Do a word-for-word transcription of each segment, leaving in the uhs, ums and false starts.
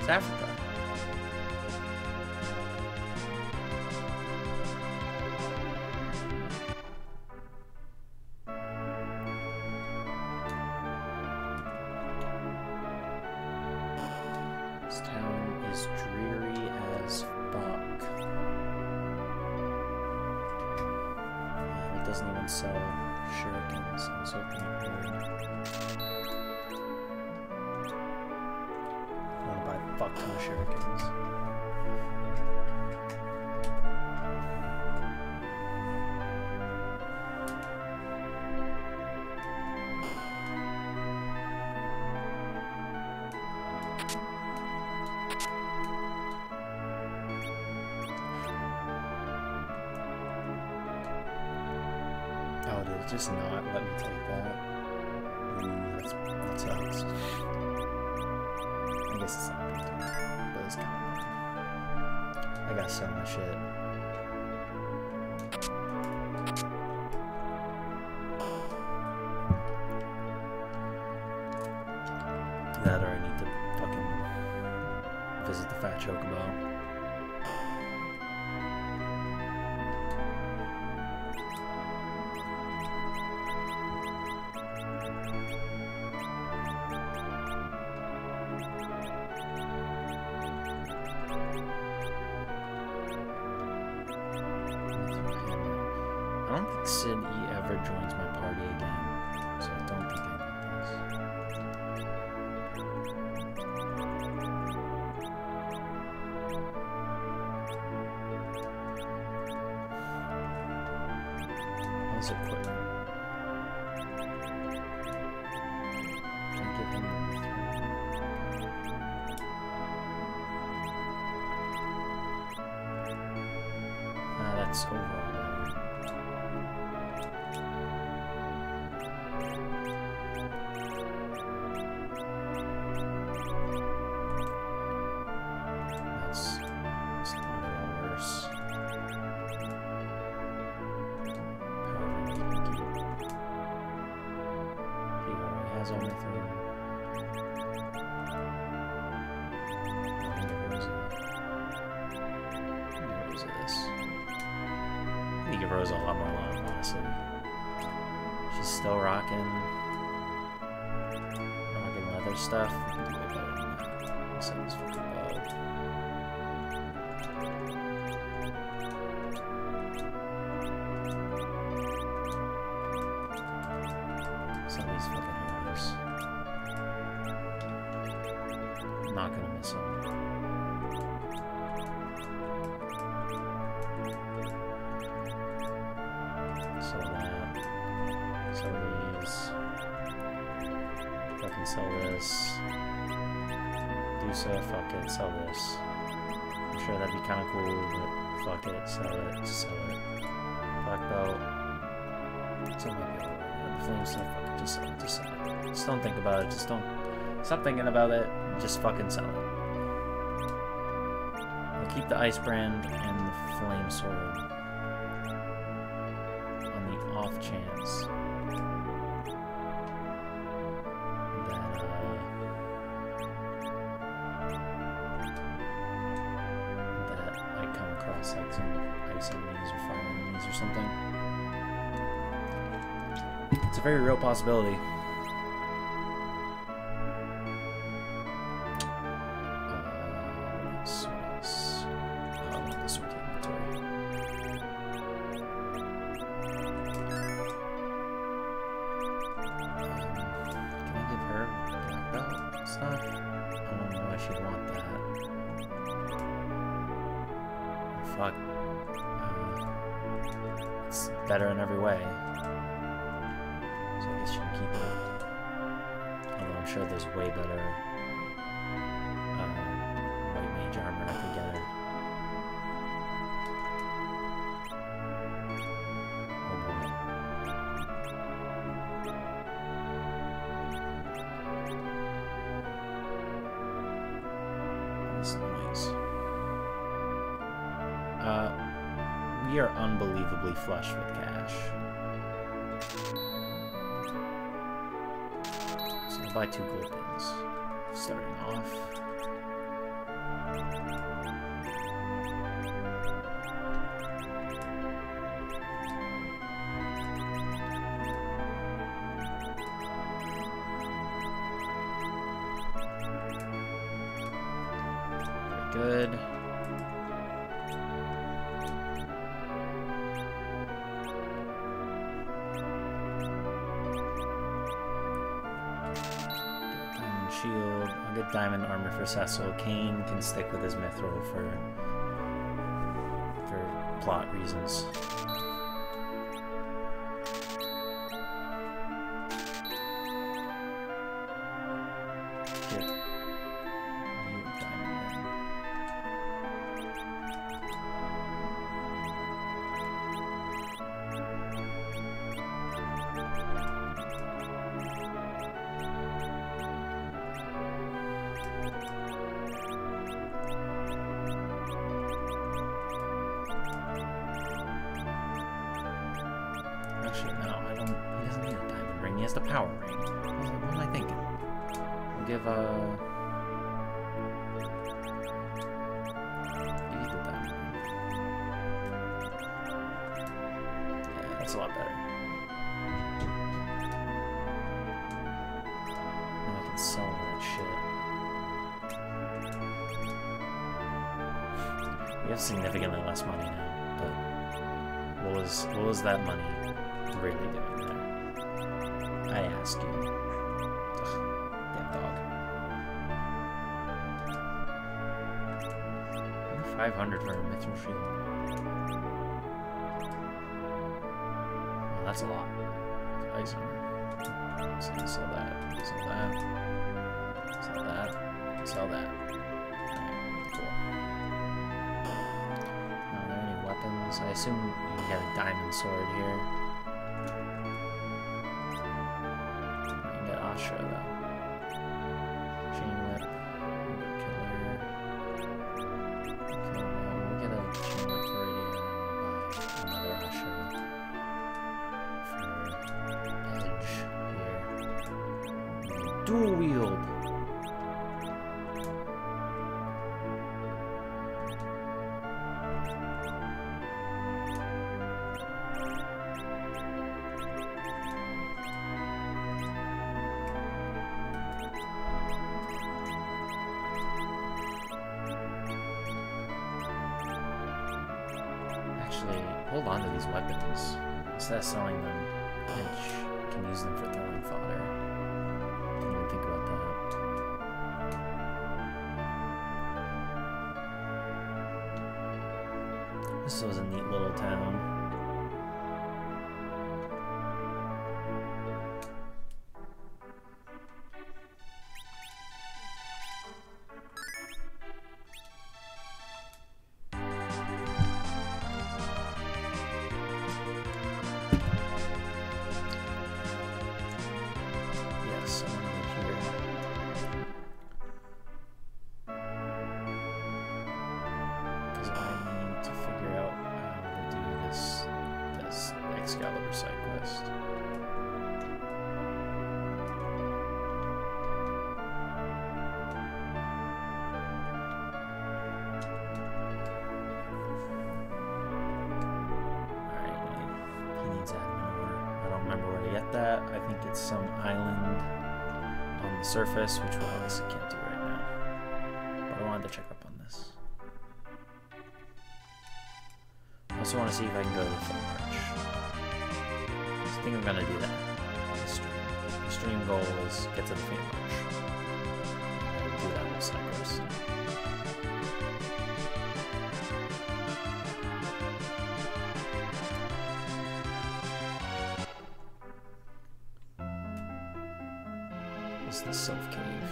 It's Africa. This town is dreary as fuck. And it doesn't even sell shurikens. I was hoping it would. I want to buy a fuck ton of shurikens. Just not let me take that. Ooh, that's, that sucks. I guess it's not a big deal, but it's kind of annoying. I gotta sell my shit. That or I need to fucking visit the Fat Chocobo. Sid E ever joins my party again, so I don't think I need this. How's it quick? Can I give him uh, that's overall. Rosa a lot more love, honestly. She's still rocking, rocking leather stuff. We can do way better than that. This thing's fucking bad. Some of these fucking arrows. I'm not gonna miss them. Sell this. Do so, fuck it, sell this. I'm sure that'd be kind of cool, but fuck it, sell it, sell it. Black belt. So might be alright. The flame stuff, fuck it, just sell it, just sell it. Just don't think about it, just don't. Stop thinking about it, just fucking sell it. I'll keep the ice brand and the flame sword. On the off chance. Like some ice enemies or fire enemies or something. It's a very real possibility. Uh, what else? What else? Oh, I want this one to inventory. Um, can I give her black belt stuff? I don't know why she'd want that. Fuck. Uh, it's better in every way. So I guess you can keep it. Although I'm sure there's way better uh, white mage armor I could get her. Oh boy. This noise. Uh, we are unbelievably flush with cash. So I'll buy two gold pins. Starting off. good. Diamond shield. I'll get diamond armor for Cecil. Kane can stick with his mithril for for plot reasons. Significantly less money now, but what was what was that money really doing there? I ask you. Ugh, damn dog. Five hundred for a mithril shield. Well, that's a lot. Ice armor. So sell that. Sell that. Sell that. Sell that. I assume you can get a diamond sword here. I can get Asha though. Chain whip. Killer. Okay, well, we'll get a chain whip Viridian and buy another Asha for Edge here. Dual wield. Hold on to these weapons. Instead of selling them, Edge can use them for throwing fodder. Didn't even think about that. This was a neat little town. Surface, which we obviously can't do right now. But I wanted to check up on this. I also want to see if I can go to the Flame March. I think I'm going to do that. The stream. The stream goal is get to the Flame March. I'll do that with Cyclos. The Self Cave.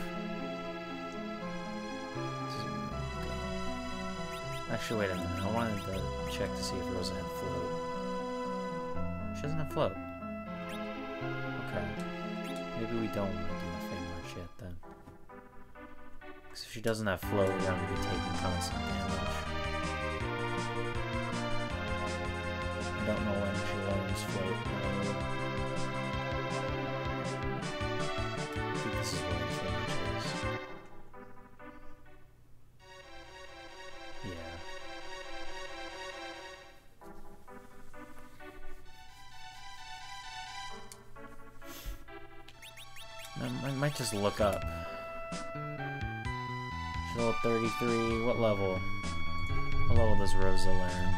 Actually, wait a minute. I wanted to check to see if Rosa had float. She doesn't have float. Okay. Maybe we don't want to do the Flame March yet then. Because if she doesn't have float, we're going to be taking constant damage. I don't know when she learns float. No. This is where the Flame March is. Yeah. I might just look up. She's Level thirty-three. What level? What level does Rosa learn?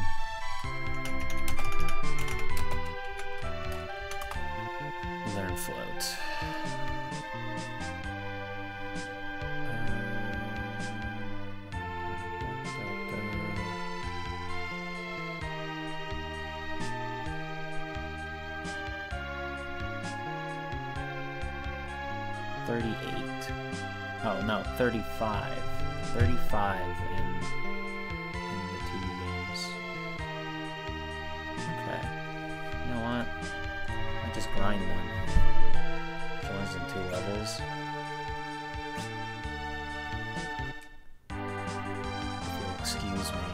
Learn float. thirty-eight. Oh no, thirty-five. thirty-five in, in the two games. Okay. You know what? I just grind them. Joins in two levels. If you'll excuse me.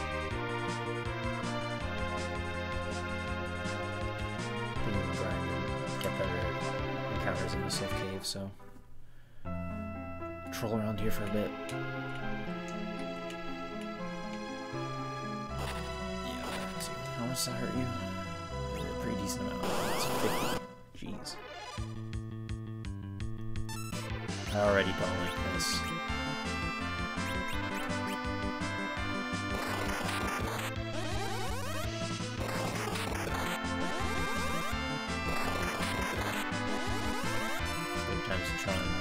We can grind and get better encounters in the Sylph Cave, so troll around here for a bit. Yeah, let's see. How much does that hurt you? A pretty decent amount. It's fifty. Jeez. I already don't like this. Three times the charm, right?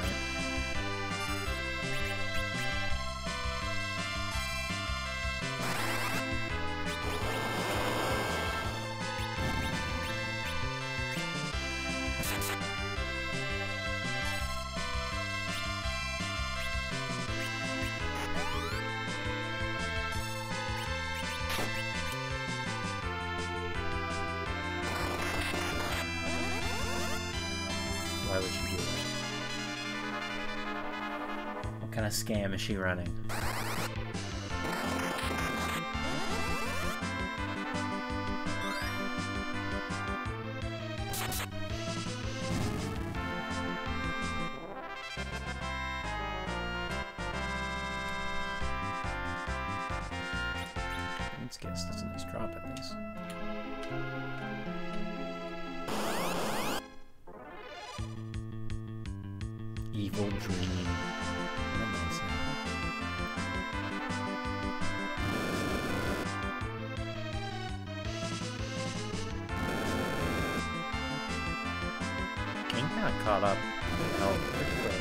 Why would you do that? What kind of scam is she running? Let's guess that's a nice drop at least. Evil Dream. What am I saying? King kind of caught up with health pretty quick.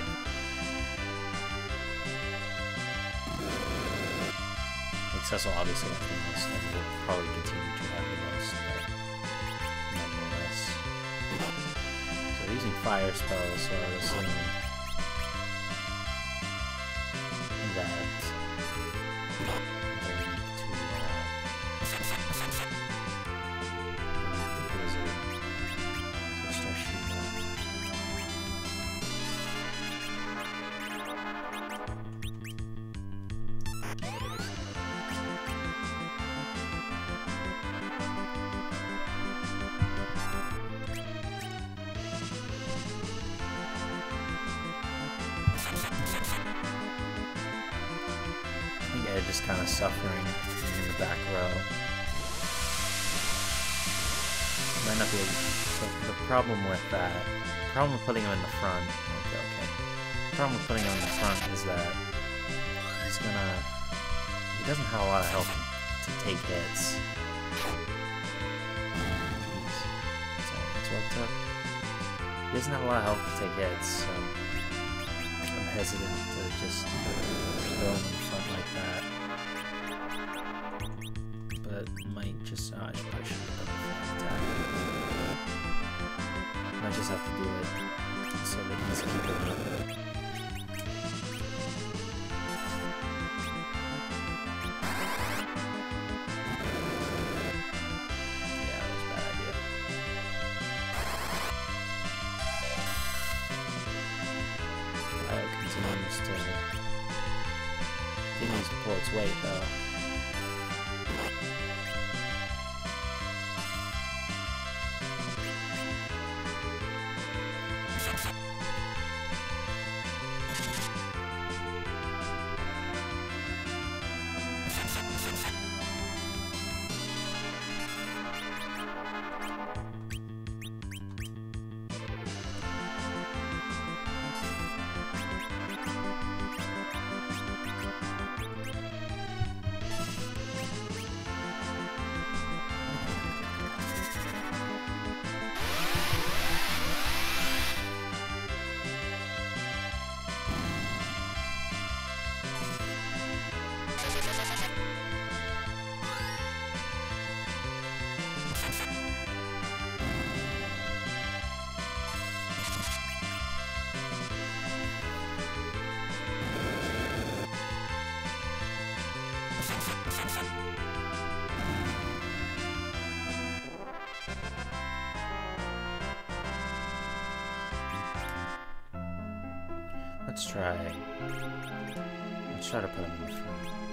Cecil obviously has the most, and will probably continue to have the most, but nonetheless. So they're using fire spells, so I was assuming that they're weak to uh, the blizzard. So start shooting up. Yeah, just kind of suffering in the back row. Might not be able to, the, the problem with that, the problem with putting him in the front, okay, okay. The problem with putting him in the front is that he's gonna, he doesn't have a lot of health to take hits. Jeez, that's all that's what it took. He doesn't have a lot of health to take hits, so I'm hesitant to just throw him in front like that. But might just, oh, I probably should have done the attack. Might just have to do it so that he's keeping it up. Yeah, that was a bad idea. Bio continues to continues to pull its weight though. Let's try. Let's try to put him in the front.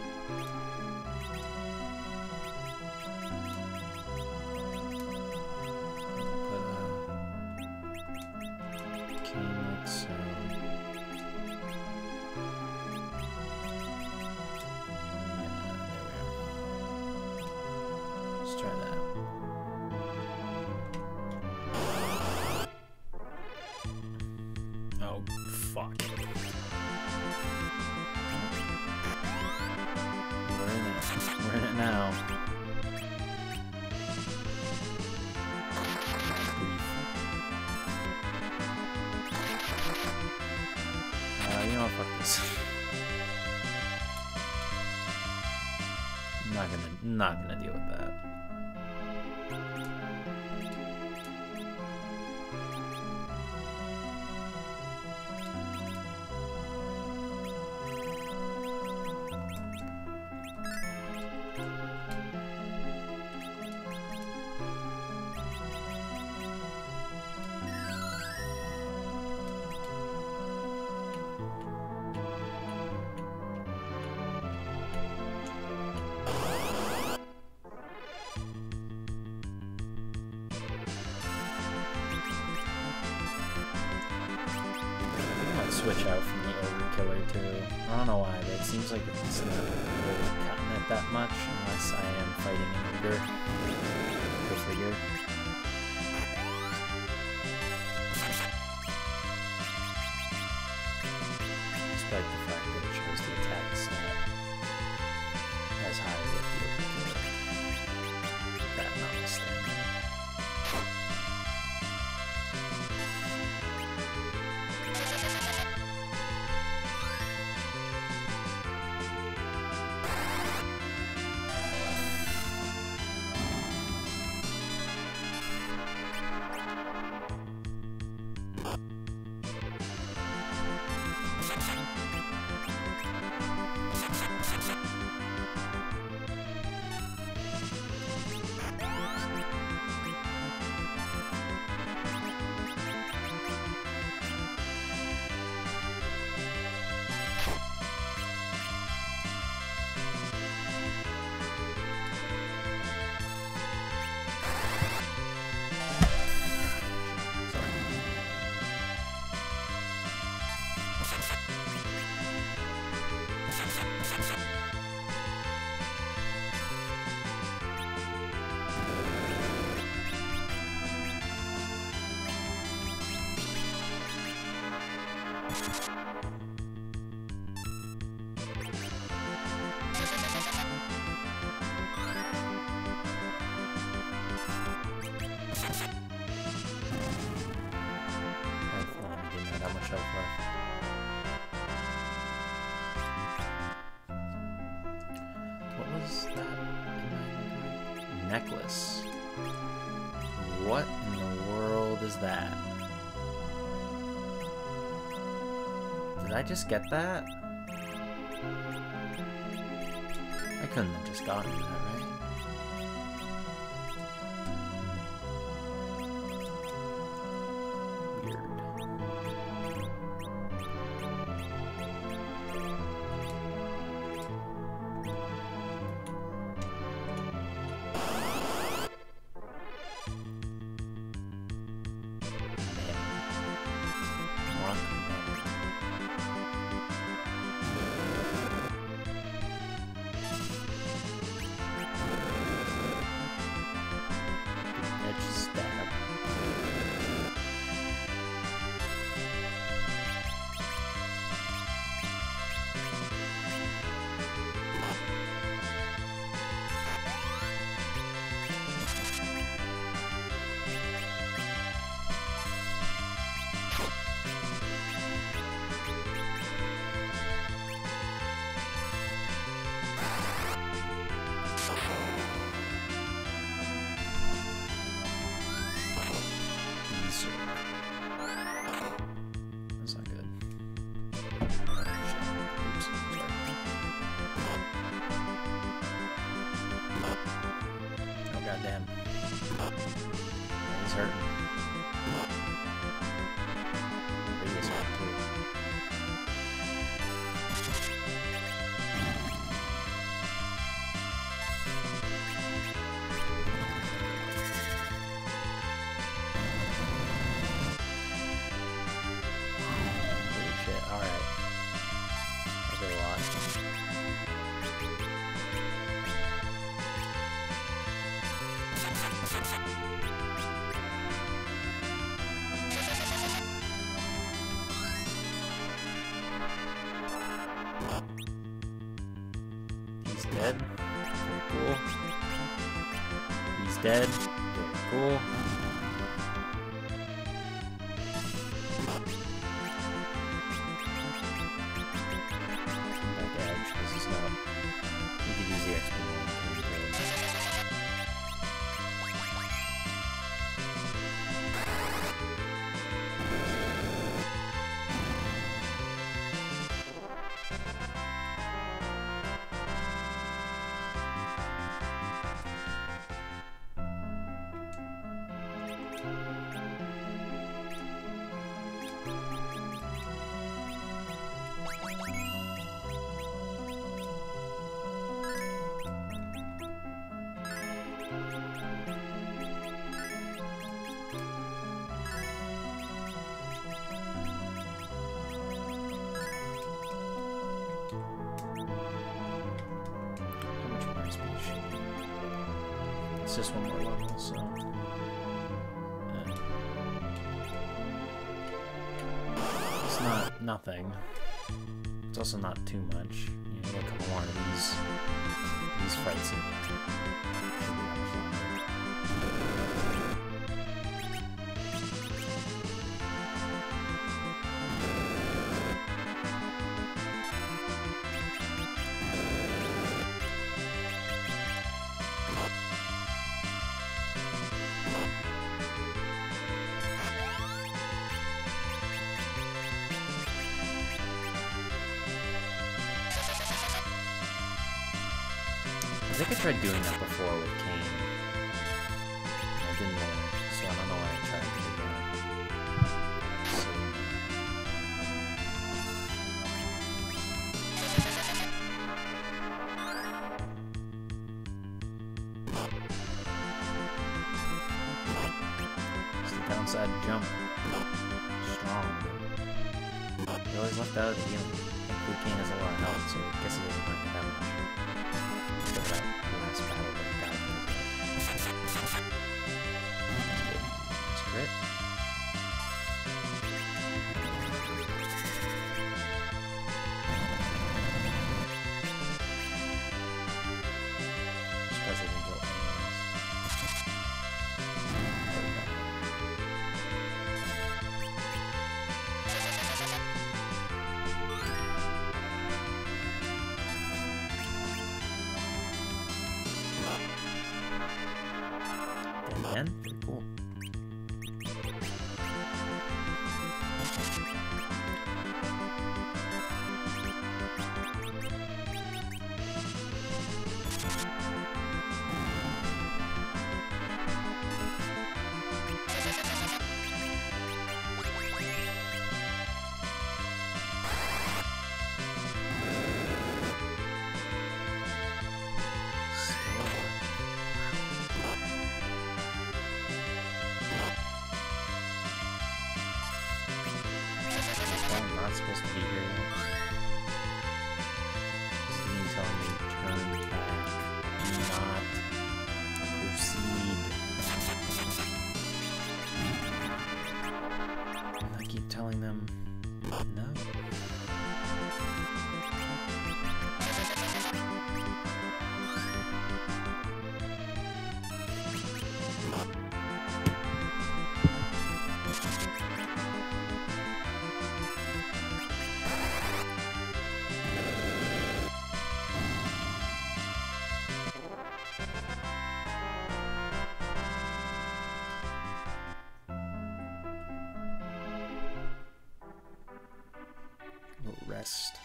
Not gonna deal with that. Switch out from the Ogre Killer too. I don't know why, but it seems like it's not really cutting it that much unless I am fighting an Ogre. Go figure. Despite the fact that it shows the attack stat as high with the Ogre Killer. That notwithstanding. Necklace. What in the world is that? Did I just get that? I couldn't have just gotten that, right? Weird. dead. Very cool. Back edge, because he's not. You could use the X P one. It's just one more level, so yeah. It's not nothing. It's also not too much. You know, you get a couple more of these these fights and should be that much longer. I think I tried doing that before with Cain. I didn't work, so I don't know why I tried it again. It's the downside jump. Strong. He always left out of the healing. I think Liu Kang has a lot of health, so I guess he doesn't mind that much. That last battle that he died from. That's good. That's crit. Surprised I didn't go anything else. Again? Pretty cool. Not supposed to be here yet. Steam telling me turn back. Do not proceed. And I keep telling them no. Rest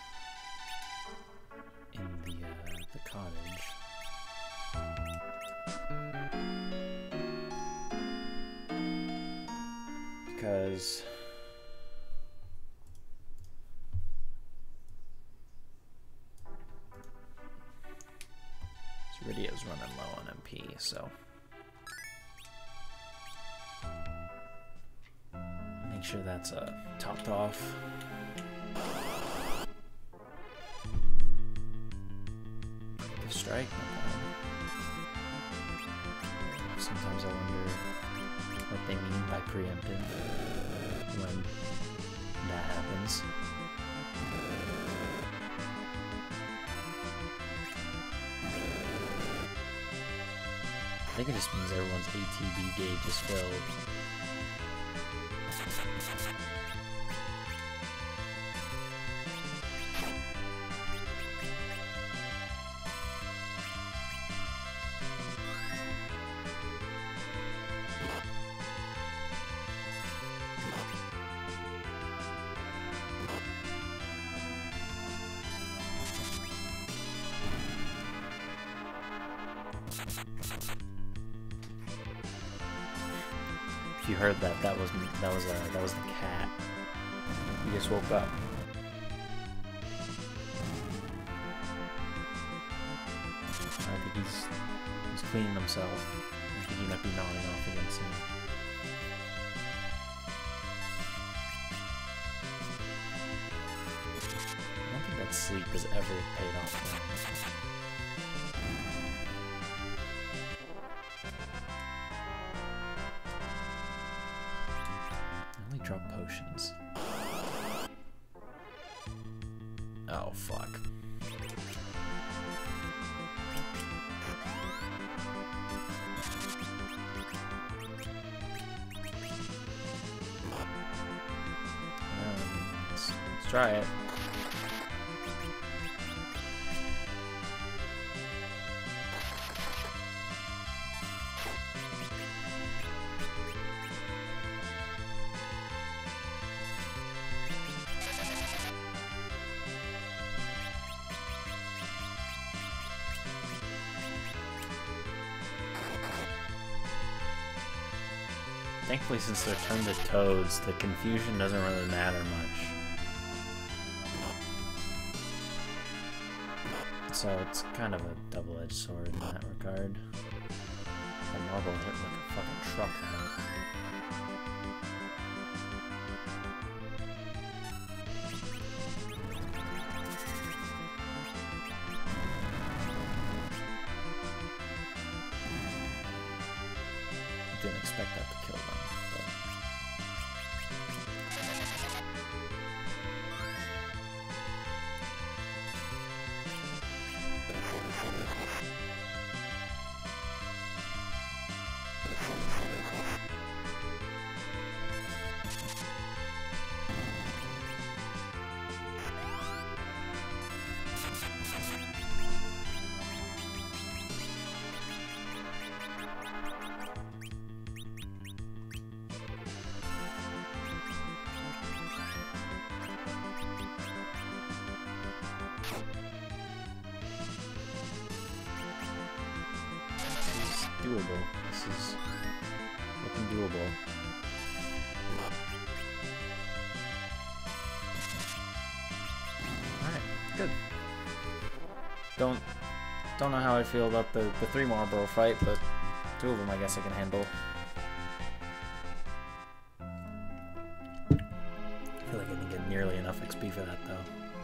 in the uh, the cottage. Because Ridio's running low on M P, so make sure that's uh, topped off. Strike. Sometimes I wonder what they mean by preemptive when that happens. think it just means everyone's A T B gauge is filled. If you heard that, that was that was uh, that was the cat. He just woke up. I think he's he's cleaning himself. I think he might be nodding off again soon. I don't think that sleep has ever paid off for him. Drop potions. Oh, fuck. Um, let's, let's try it. Thankfully, since they're turned to toads, the confusion doesn't really matter much. So it's kind of a double-edged sword in that regard. That marble hit like a fucking truck now. Didn't expect that to kill them, but... doable. This is looking doable. Alright, good. Don't don't know how I feel about the, the three Marlboro fight, but two of them I guess I can handle. I feel like I didn't get nearly enough X P for that though.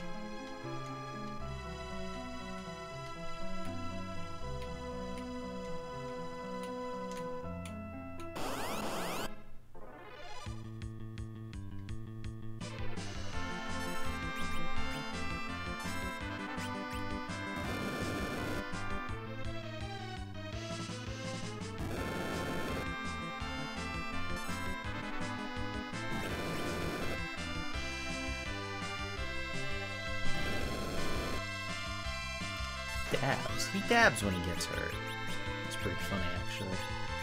Dabs. He dabs when he gets hurt. It's pretty funny, actually.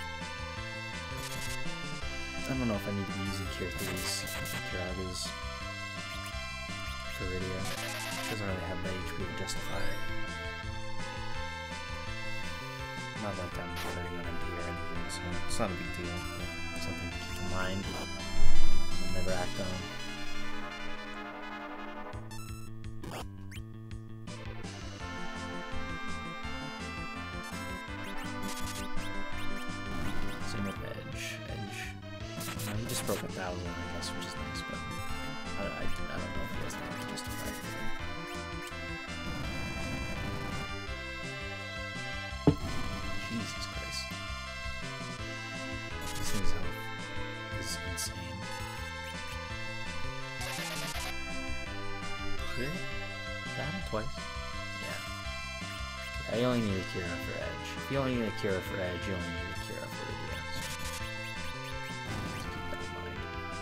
I don't know if I need to be using Cure threes, Kiraga's, Viridia. Doesn't really have the H P to justify it. Not like I'm hurting on M P or anything, so it's not a big deal, but something to keep in mind. I'll never act on. Broke a thousand, I guess, which is nice, but I, I, I don't know if he has that to justify it. Jesus Christ. This thing's health is insane. Really? That happened twice? Yeah. I only need a Kira for Edge. If you only need a Kira for Edge, you only need a Kira for Rudia. So keep that in mind.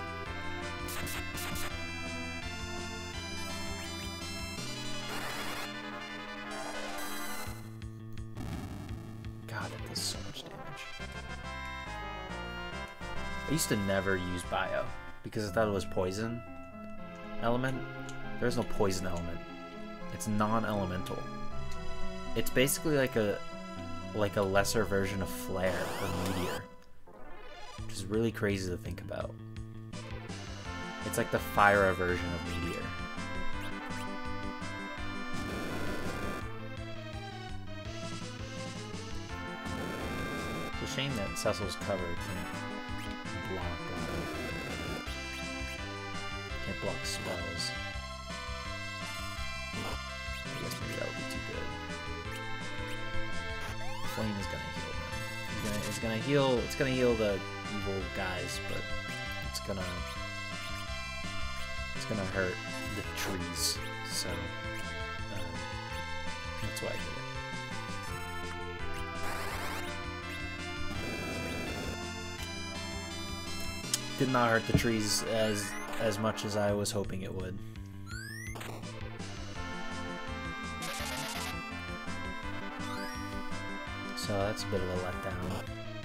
God, that does so much damage. I used to never use Bio because I thought it was poison element. There's no poison element. It's non-elemental. It's basically like a like a lesser version of Flare or Meteor, which is really crazy to think about. It's like the Fire version of Meteor. It's a shame that Cecil's cover can't block uh, can't block spells. I guess maybe that would be too good. Flame is gonna heal them. It's gonna, it's gonna heal. It's gonna heal the evil guys, but it's gonna, it's gonna hurt the trees. So um, that's why I did it. Did not hurt the trees as as much as I was hoping it would. So that's a bit of a letdown.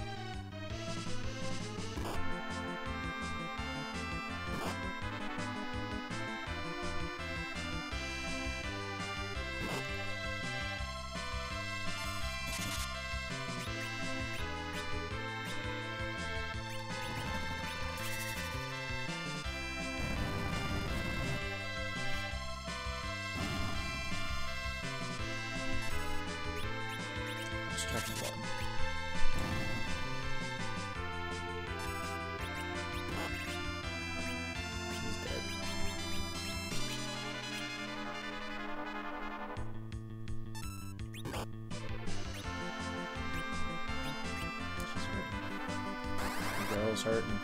Hurting.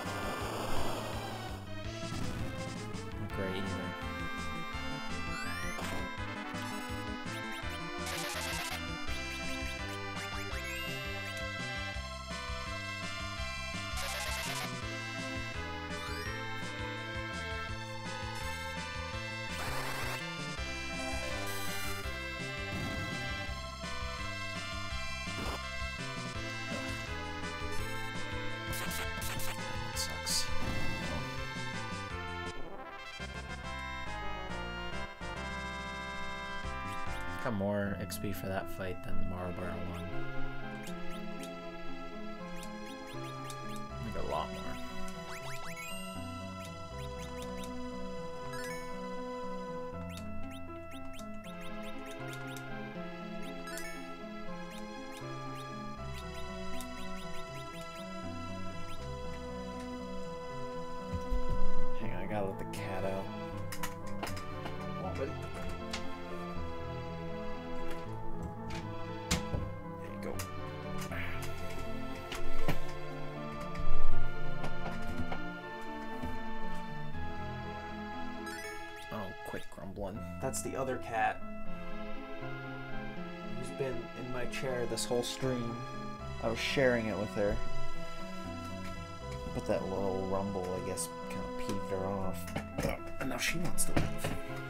Not great either. Got more X P for that fight than the Marlborough one. Like a lot more. Hang on, I gotta let the cat out. Oh, but that's the other cat who's been in my chair this whole stream. I was sharing it with her, but that little rumble, I guess, kind of peeved her off. And now she wants to leave.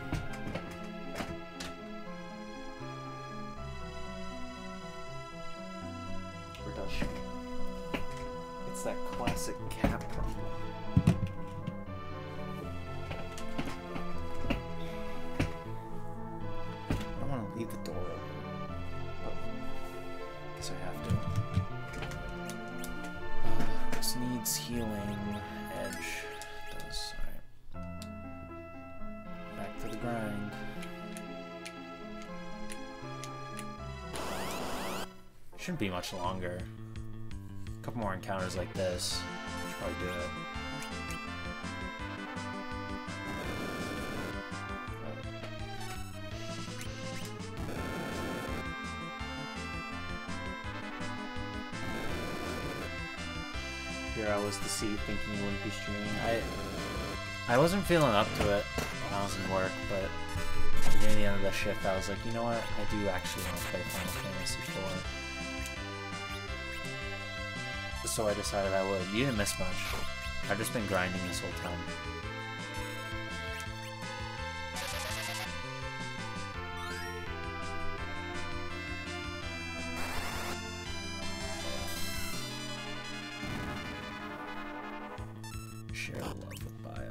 Or does she? It's that classic cat problem. Leave the door open, but I guess I have to. Uh, this needs healing. Edge does. Alright. Back to the grind. Shouldn't be much longer. A couple more encounters like this. Should probably do it. Here I was to see, thinking you wouldn't be streaming. I I wasn't feeling up to it when I was in work, but Near the end of the shift, I was like, you know what? I do actually want to play Final Fantasy four. So I decided I would. You didn't miss much. I've just been grinding this whole time. Share love with Bio.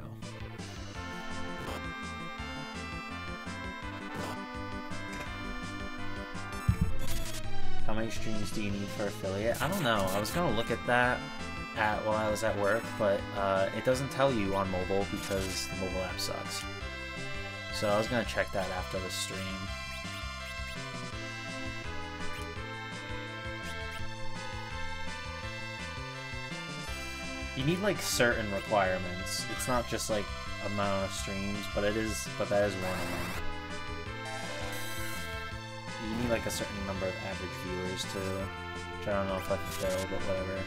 How many streams do you need for affiliate? I don't know. I was gonna look at that at while I was at work, but uh, it doesn't tell you on mobile because the mobile app sucks. So I was gonna check that after the stream. You need like certain requirements. It's not just like amount of streams, but it is. But that is one of them. You need like a certain number of average viewers to, which I don't know if I can fill, but whatever.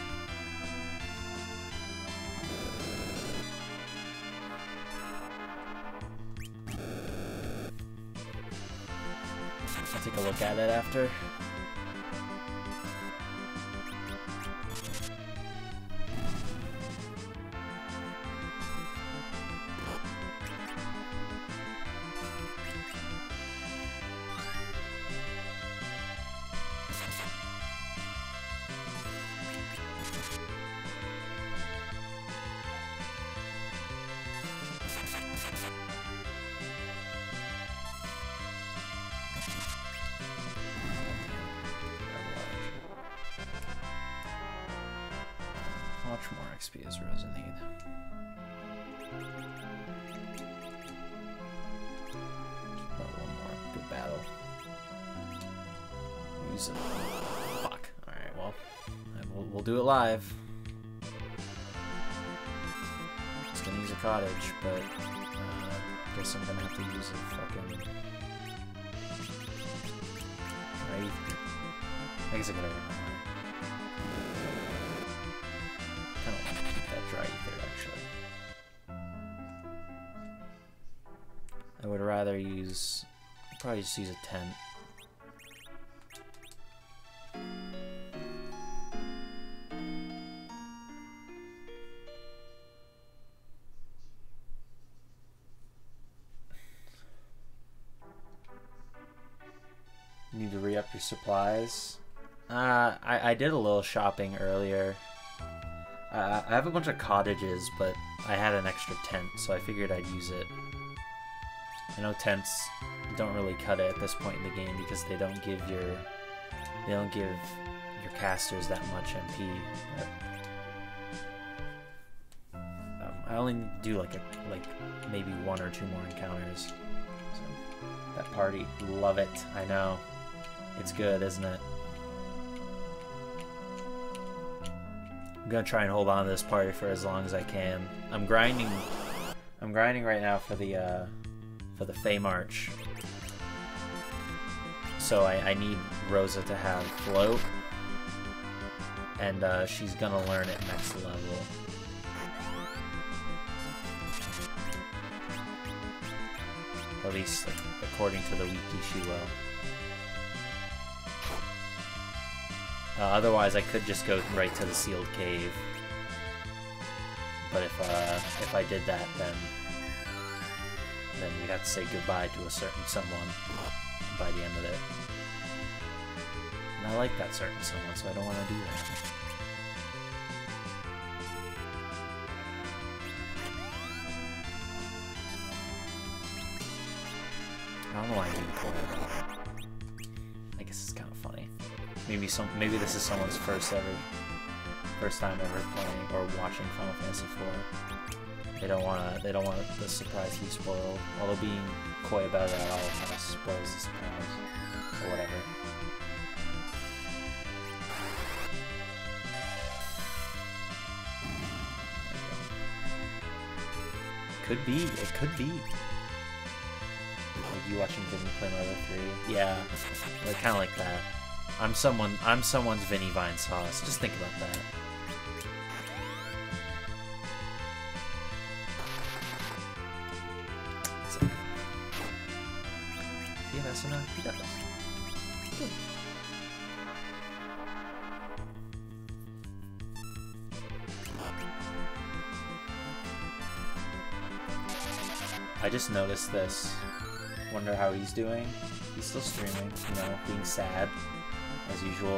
I'll take a look at it after. Much more X P as Rosa need. About one more good battle. Use it. Fuck. Alright, well, we'll, we'll do it live. It's gonna use a cottage, but uh, guess I'm gonna have to use a fucking. Right? I guess I gotta remember. I don't want to keep that dry ether, actually. I would rather use, probably just use a tent. You need to re-up your supplies. Uh, I, I did a little shopping earlier. Uh, I have a bunch of cottages, but I had an extra tent, so I figured I'd use it. I know tents don't really cut it at this point in the game because they don't give your they don't give your casters that much M P. But, um, I only need to do like a like maybe one or two more encounters. So that party, love it. I know, it's good, isn't it? I'm gonna try and hold on to this party for as long as I can. I'm grinding. I'm grinding right now for the uh, for the Fey March. So I, I need Rosa to have float, and uh, she's gonna learn it next level. At least like, according to the wiki, she will. Uh, otherwise, I could just go right to the sealed cave. But if uh, if I did that, then then we'd have to say goodbye to a certain someone by the end of it. And I like that certain someone, so I don't want to do that. I don't know why I didn't play it. I guess it's kind of funny. Maybe some. Maybe this is someone's first ever, first time ever playing or watching Final Fantasy four. They don't wanna. They don't want the surprise to be spoiled. Although being coy about it at all kind of spoils the surprise, or whatever. Could be. It could be. Like you watching Vinny play Mother three. Yeah, like kind of like that. I'm someone. I'm someone's Vinny Vine sauce. Just think about that. Asuna? He does. Good. I just noticed this. Wonder how he's doing. He's still streaming, you know, being sad, as usual.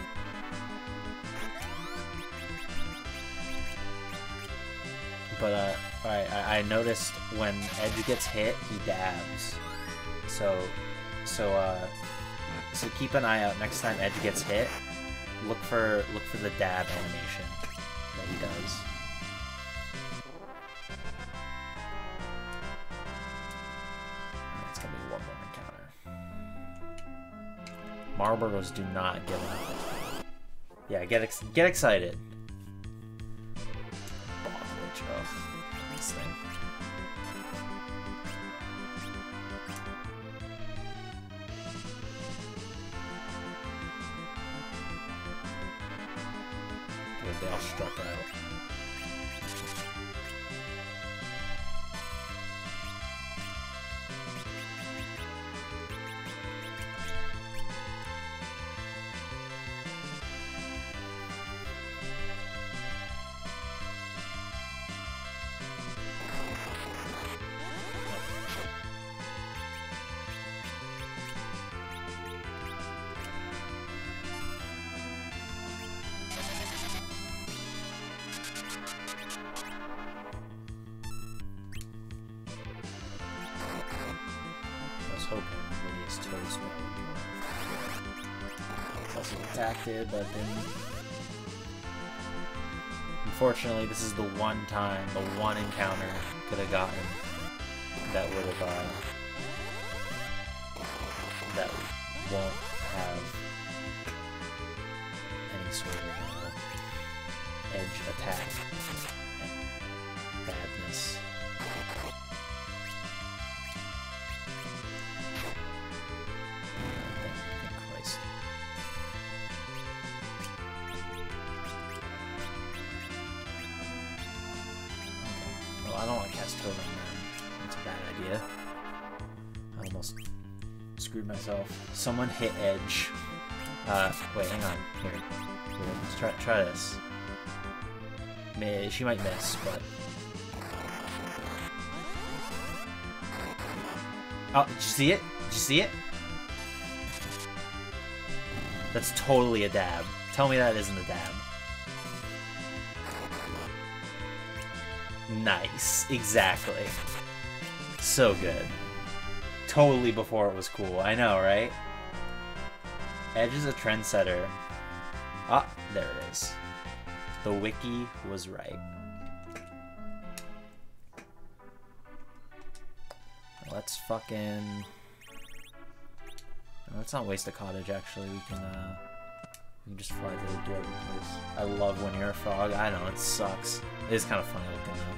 But, uh, alright, I, I noticed when Edge gets hit, he dabs. So, so, uh, so keep an eye out next time Edge gets hit. Look for, look for the dab animation that he does. It's gonna be one more encounter. Marlboros do not get out. Yeah, get ex get excited. Ugh, this thing. Good, they all struck out. Acted, but then unfortunately this is the one time, the one encounter could have gotten that would have uh, that won't have any sort of uh, edge attack badness. I don't want to cast Totem, man. That's a bad idea. I almost screwed myself. Someone hit Edge. Uh, wait, hang on. Here. Here, let's try, try this. May, she might miss, but... Oh, did you see it? Did you see it? That's totally a dab. Tell me that isn't a dab. Nice. Exactly. So good. Totally before it was cool. I know, right? Edge is a trendsetter. Ah, there it is. The wiki was right. Let's fucking... Let's not waste a cottage, actually. We can, uh... We can just fly to the door because I love when you're a frog. I know, it sucks. It is kind of funny looking, though.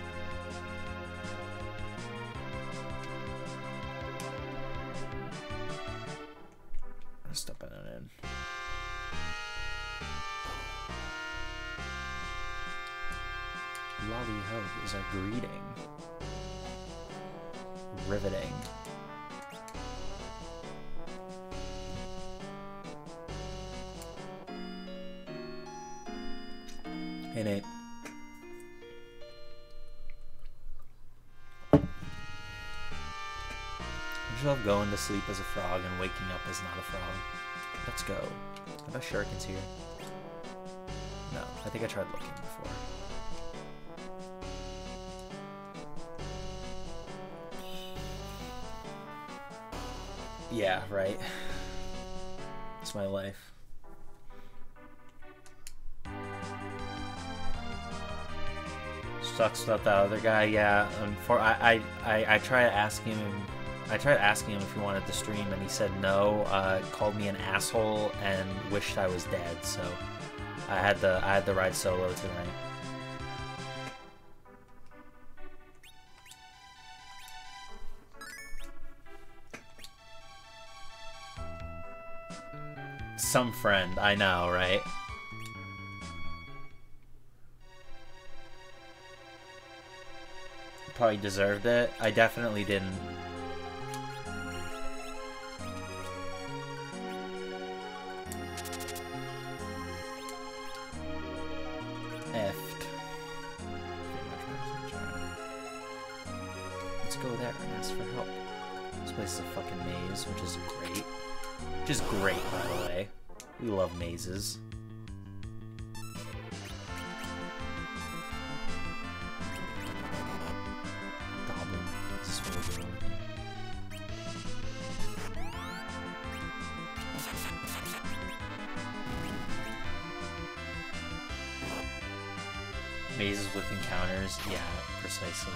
I'm stepping it in. Lolly ho is our greeting. Riveting. Hey, Nate. I just love going to sleep as a frog and waking up as not a frog. Let's go. I bet Shuriken's here. No, I think I tried looking before. Yeah, right. It's my life. Sucks about that other guy. Yeah, um, for I, I, I, I tried asking him. I tried asking him if he wanted to stream, and he said no. Uh, called me an asshole and wished I was dead. So I had to I had to ride solo tonight. Some friend, I know, right? Probably deserved it. I definitely didn't. effed. Let's go there and ask for help. This place is a fucking maze, which is great. Which is great, by the way. We love mazes. Goblin. This is what we're doing. Mazes with encounters? Yeah, precisely.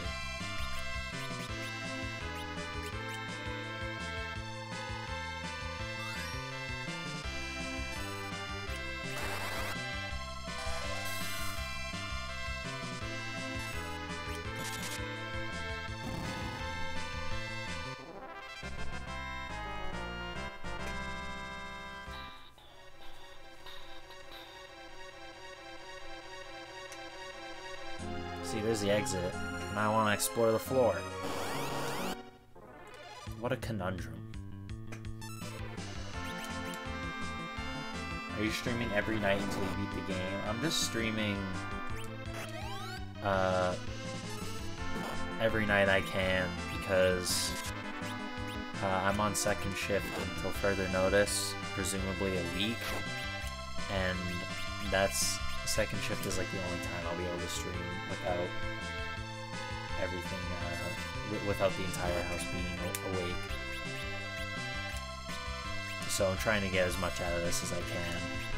See, there's the exit, and I want to explore the floor. What a conundrum. Are you streaming every night until you beat the game? I'm just streaming uh, every night I can because uh, I'm on second shift until further notice, presumably a week, and that's second shift is like the only time I'll be able to stream without everything, uh, w without the entire house being awake. So I'm trying to get as much out of this as I can.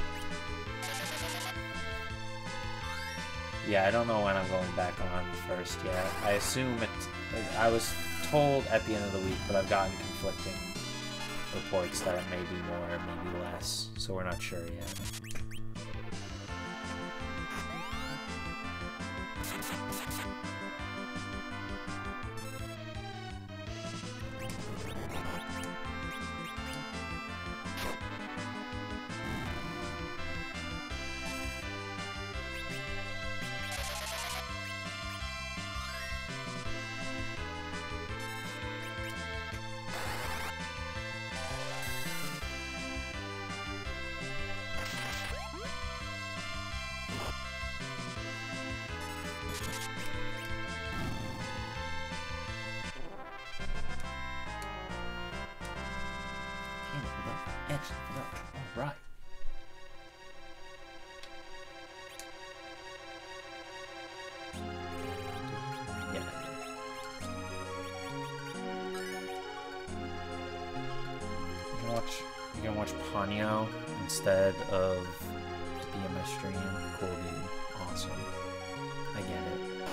Yeah, I don't know when I'm going back on first yet. I assume it. I was told at the end of the week, but I've gotten conflicting reports that it may be more, maybe less. So we're not sure yet. Alright. Yeah. You can watch you can watch Ponyo instead of be in my stream. Cool, dude. Awesome. I get it.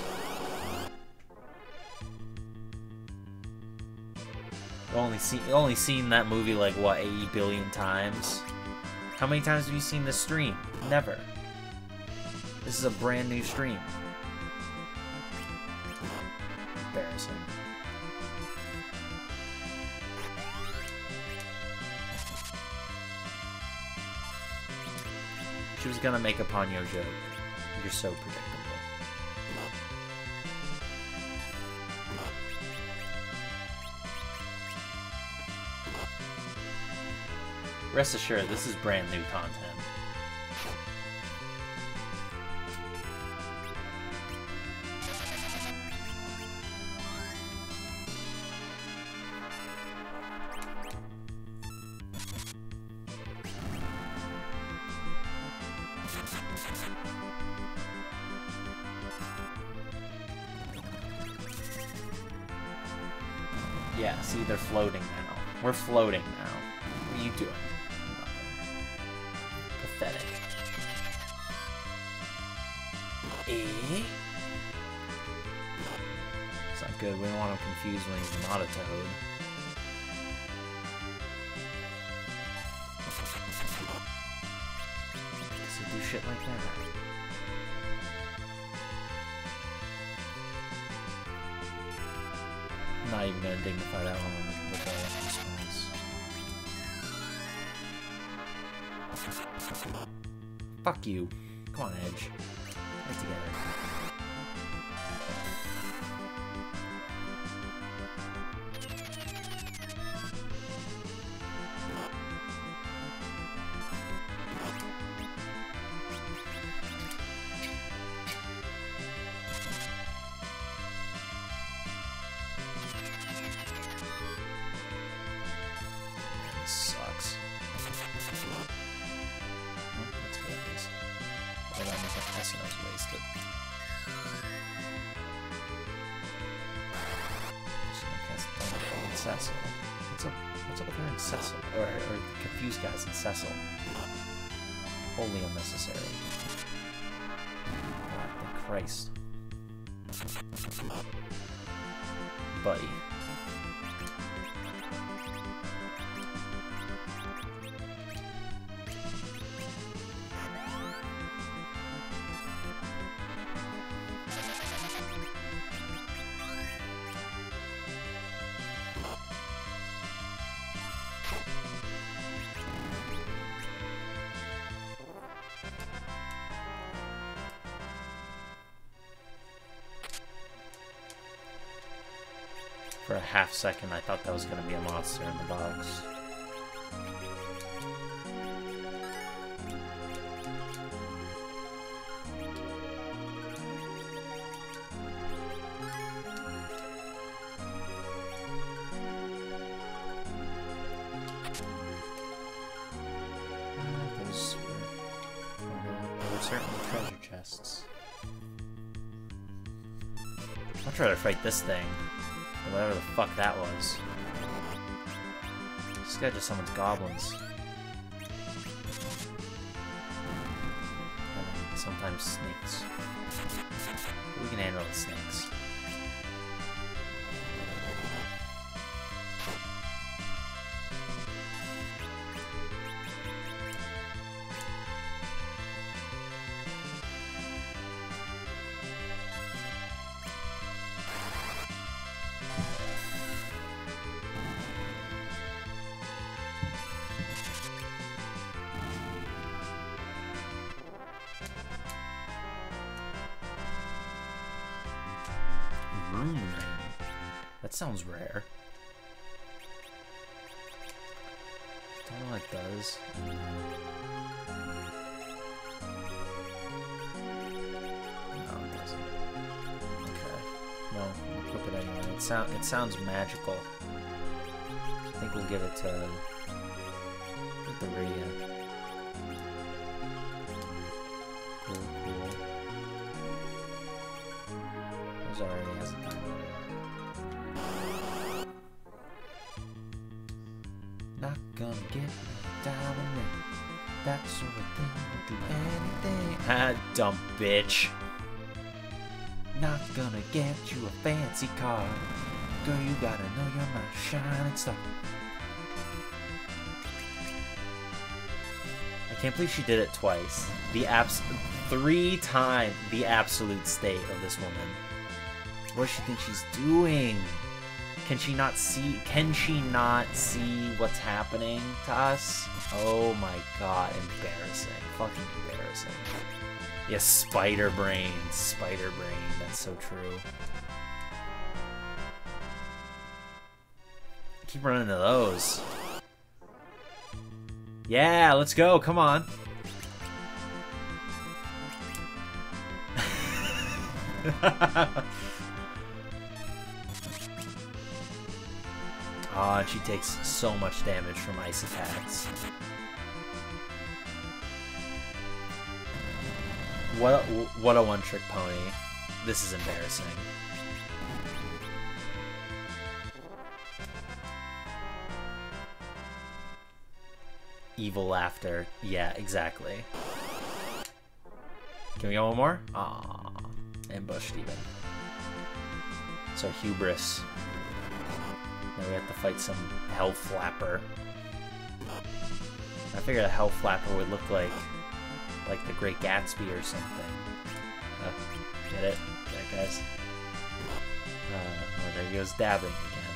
Only seen only seen that movie like what eighty billion times. How many times have you seen this stream? Never. This is a brand new stream. Embarrassing. She was gonna make a Ponyo joke. You're so predictable. Rest assured, this is brand new content. Yeah, see, they're floating now. We're floating now. What are you doing? Pathetic. Eh? It's not good. We don't want him confused when he's not a toad. Because he'll do shit like that. I'm not even gonna dignify that one with a response. Fuck you. Come on, Edge. Get together. Cecil? What's up? What's up with her and Cecil? Or, or confused guys and Cecil? Wholly unnecessary. God, thank Christ. Buddy. For a half second, I thought that was going to be a monster in the box. Uh, those were, there were certainly treasure chests. I'll try to fight this thing. Whatever the fuck that was. This guy just summons goblins. And sometimes snakes. But we can handle the snakes. Rune ring. That sounds rare. Don't know what it does. No, it doesn't. Okay. No, we'll equip it anyway. It sound it sounds magical. I think we'll give it to the Rhea. Cool, cool. Already has a time. Not gonna get a diamond ring. That sort of thing will do anything. Ah, dumb bitch. Not gonna get you a fancy car. Girl, you gotta know you're my shining star. I can't believe she did it twice. The abs- three times the absolute state of this woman. What does she think she's doing? Can she not see? Can she not see what's happening to us? Oh my god, embarrassing. Fucking embarrassing. Yeah, spider brain. Spider brain. That's so true. I keep running into those. Yeah, let's go. Come on. Ah, oh, she takes so much damage from ice attacks. What a, what a one-trick pony. This is embarrassing. Evil laughter. Yeah, exactly. Can we get one more? Aww. Ambushed even. It's our hubris. Now we have to fight some Hell Flapper. I figured a Hell Flapper would look like like the Great Gatsby or something. Uh, get it? Get it, guys? Uh, oh, there he goes dabbing again.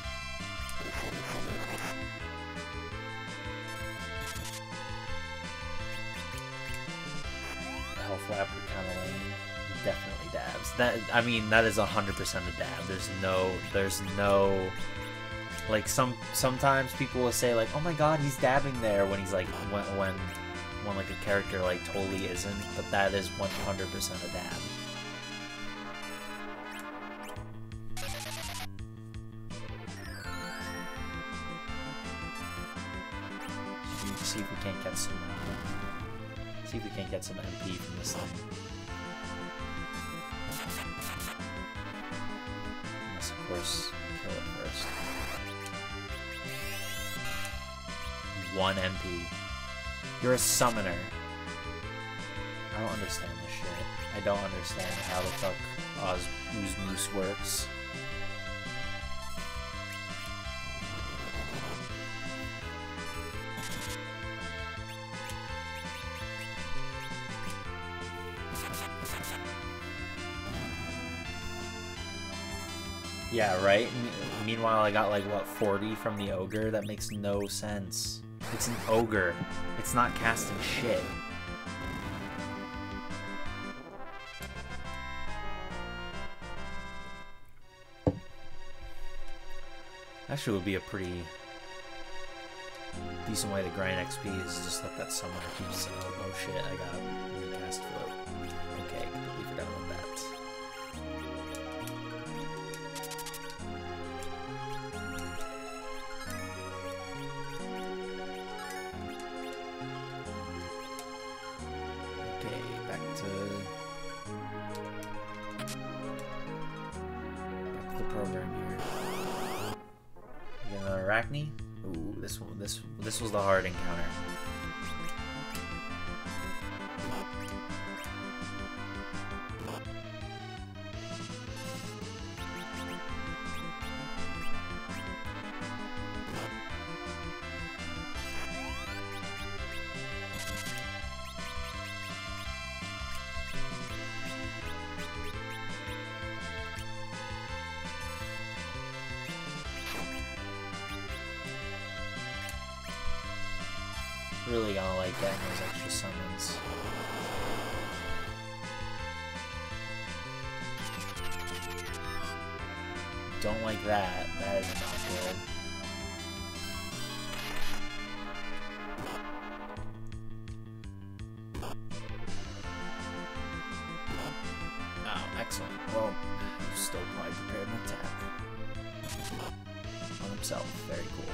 Hell Flapper kind of lame. Definitely dabs. That I mean, that is a hundred percent a dab. There's no, there's no. Like some sometimes people will say like, oh my god, he's dabbing there when he's like when when when like a character like totally isn't, but that is one hundred percent a dab. See if we can't get some uh, see if we can't get some M P from this thing. Let's of course kill it first. one M P. You're a summoner. I don't understand this shit. I don't understand how the fuck Oz Ooze Moose works. Yeah, right? Meanwhile, I got like, what, forty from the ogre? That makes no sense. It's an ogre. It's not casting shit. Actually, would be a pretty decent way to grind X P is just let that summoner keep saying, oh shit, I got recast float. Okay, completely forgot about that. Okay, back to back to the program here. Get another Arachne. Ooh, this one, this this was the hard encounter. Really gonna like getting those extra summons. Don't like that. That is not good. Oh, excellent. Well, you still probably prepared an attack on himself. Very cool.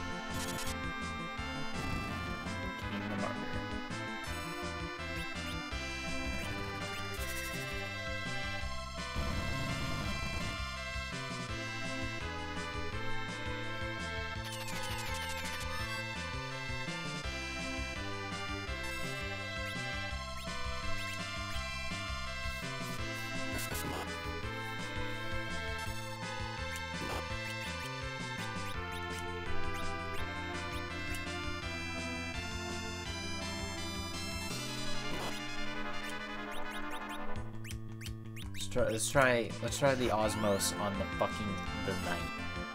Try, let's try let's try the Osmos on the fucking the knight.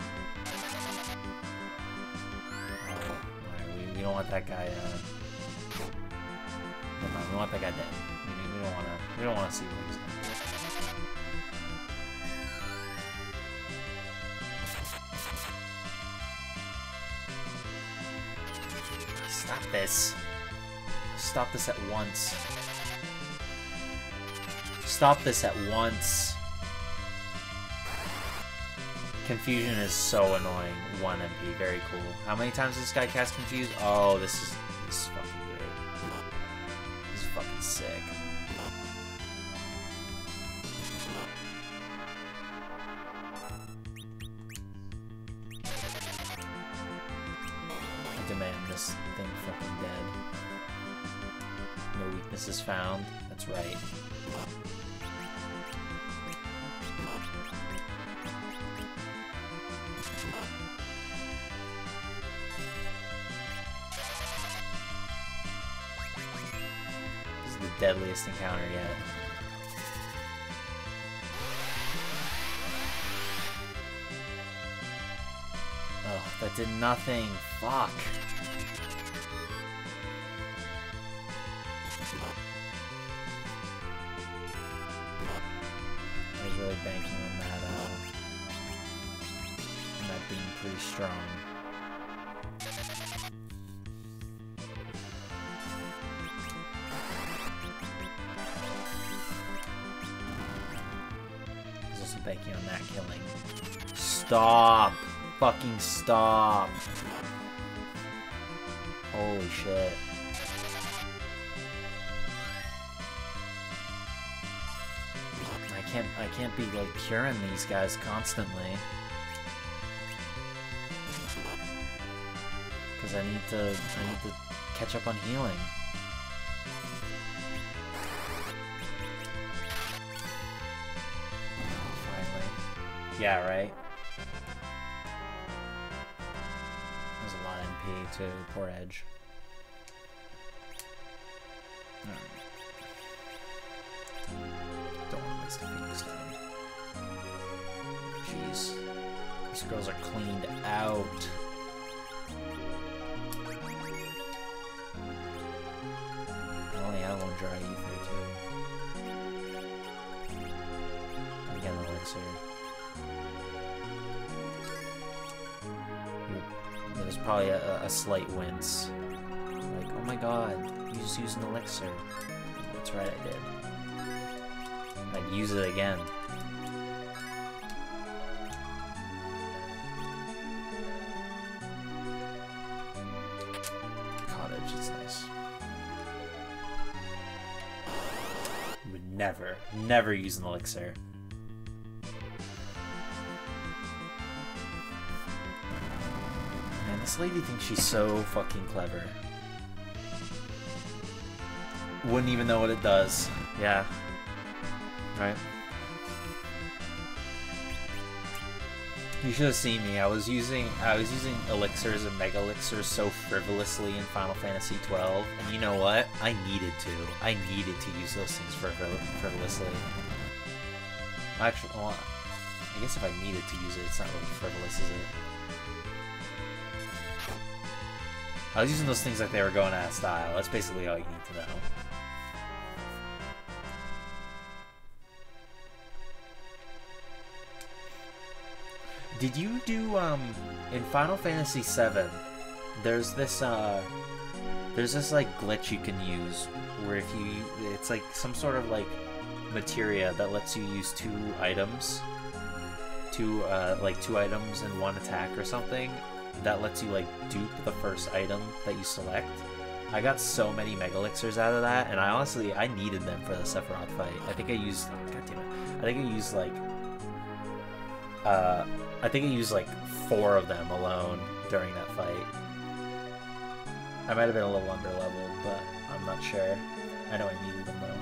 Oh, right, we, we don't want that guy uh never mind, we want that guy dead. We, we don't wanna we don't wanna see what he's done. Stop this. Stop this at once. Stop this at once. Confusion is so annoying. one M P, very cool. How many times does this guy cast Confuse? Oh, this is this is fucking great. This is fucking sick. I demand this thing fucking dead. No weaknesses found. That's right. Deadliest encounter yet. Oh, that did nothing. Fuck. I was really banking on that, uh, on that being pretty strong. Banking on that killing. Stop! Fucking stop! Holy shit. I can't I can't be like curing these guys constantly. Because I need to, I need to catch up on healing. Finally. Yeah, right? There's a lot of M P too, poor Edge. Alright. Don't want to waste a Phoenix Stone. Jeez. These girls are cleaned out. I only have one dry ether too. Again, elixir. There's probably a, a slight wince. Like, oh my god, you just used an elixir. That's right, I did. I'd use it again. Cottage is nice. Would never, never use an elixir. Man, this lady thinks she's so fucking clever. Wouldn't even know what it does. Yeah. Right. You should have seen me. I was using I was using elixirs and mega elixirs so frivolously in Final Fantasy twelve, and you know what? I needed to. I needed to use those things for frivolously. Actually, well, I guess if I needed to use it, it's not really frivolous, is it? I was using those things like they were going out of style. That's basically all you need to know. Did you do, um, in Final Fantasy seven, there's this, uh, there's this, like, glitch you can use, where if you, it's like some sort of, like, materia that lets you use two items, two, uh, like, two items in one attack or something, that lets you, like, dupe the first item that you select. I got so many Mega Elixirs out of that, and I honestly, I needed them for the Sephiroth fight. I think I used, oh, god damn it, I think I used, like, uh, I think I used like four of them alone during that fight. I might have been a little under leveled, but I'm not sure. I know I needed them though.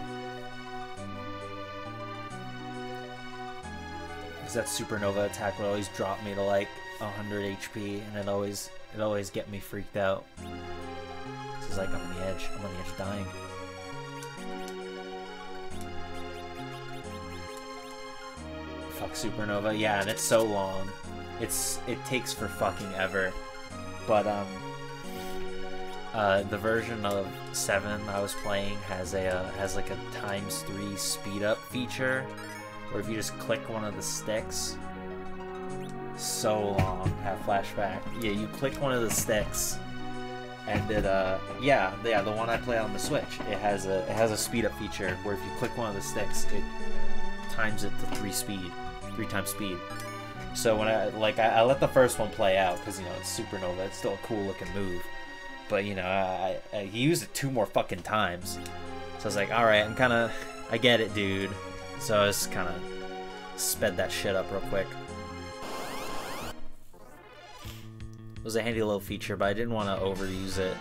Because that supernova attack would always drop me to like one hundred H P, and it always it always get me freaked out. This is like I'm on the edge. I'm on the edge of dying. Fuck supernova, yeah, and it's so long. It's it takes for fucking ever. But um, uh, the version of seven I was playing has a uh, has like a times three speed up feature, where if you just click one of the sticks, so long. Have flashback. Yeah, you click one of the sticks, and it uh yeah yeah the one I play on the Switch. It has a it has a speed up feature where if you click one of the sticks, it times it to three speed. Three times speed. So when I like I, I let the first one play out because you know it's supernova, it's still a cool looking move, but you know I, I he used it two more fucking times, so I was like, all right, I'm kind of I get it, dude. So I just kind of sped that shit up real quick. It was a handy little feature, but I didn't want to overuse it.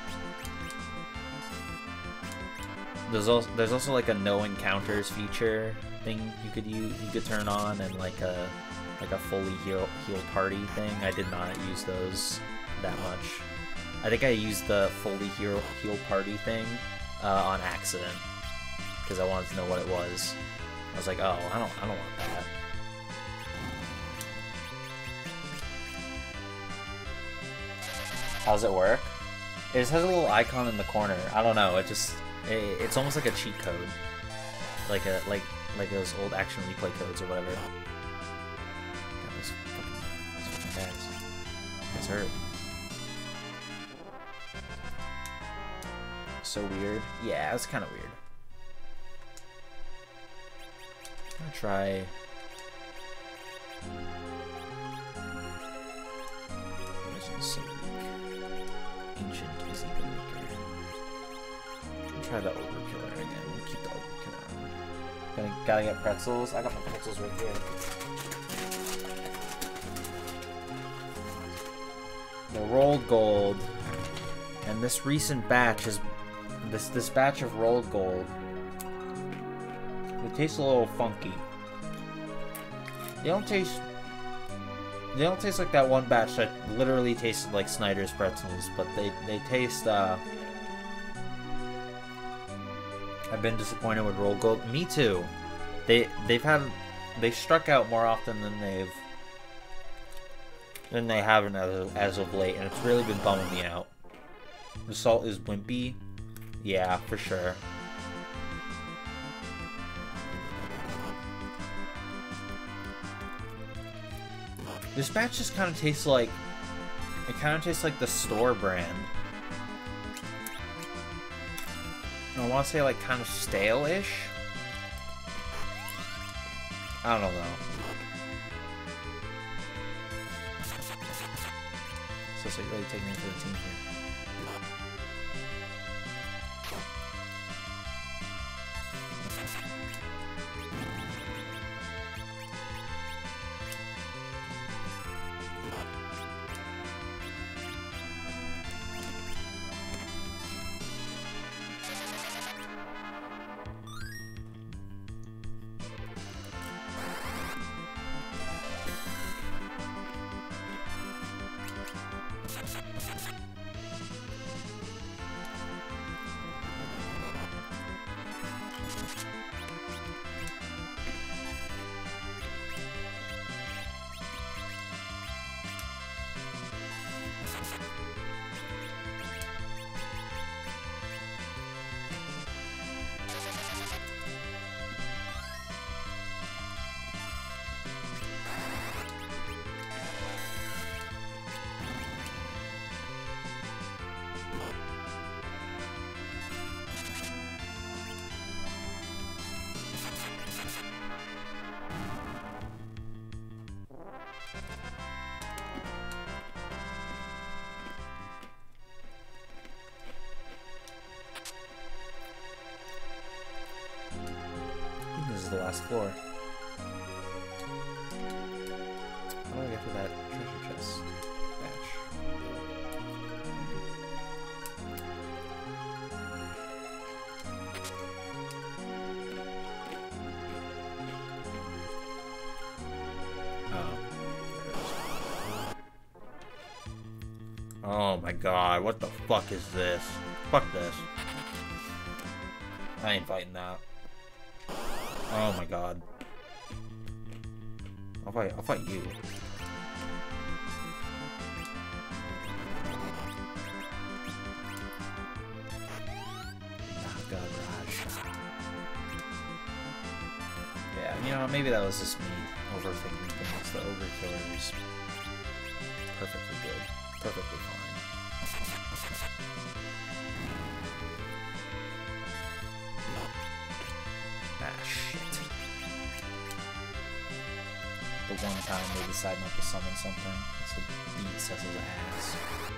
There's also there's also like a no encounters feature thing you could use, you could turn on, and like a like a fully heal heal party thing. I did not use those that much. I think I used the fully heal heal party thing uh, on accident because I wanted to know what it was. I was like, oh, I don't I don't want that. How's it work? It just has a little icon in the corner. I don't know. It just it, it's almost like a cheat code, like a like. Like those old action replay codes or whatever. God, those fucking, those fucking guys. Guys hurt. So weird. Yeah, it was kind of weird. I'm gonna try. This is so weak. Ancient is even weaker. I'll try the overkiller again. We'll keep the overkiller. Gotta, gotta get pretzels. I got my pretzels right here. The rolled gold. And this recent batch is this this batch of rolled gold. It tastes a little funky. They don't taste. They don't taste like that one batch that literally tasted like Snyder's pretzels, but they they taste. Uh, I've been disappointed with rolled gold. Me too. They they've had they struck out more often than they've than they haven't as of, as of late, and it's really been bumming me out. The salt is wimpy. Yeah, for sure. This batch just kind of tastes like... It kind of tastes like the store brand. I want to say like kind of stale-ish? I don't know. So it's like really taking me for the team here. The last floor. How do I get to that treasure chest batch? Oh. Oh my god, what the fuck is this? Fuck this. I ain't fighting that. Oh my god. I'll fight, I'll fight you. Nagaraj. Yeah, you know, maybe that was just me overthinking things. The Ogre Killer is perfectly good. Perfectly fine. Ah, shit. The one time they decide not to summon something, it's the beat Cecil's ass.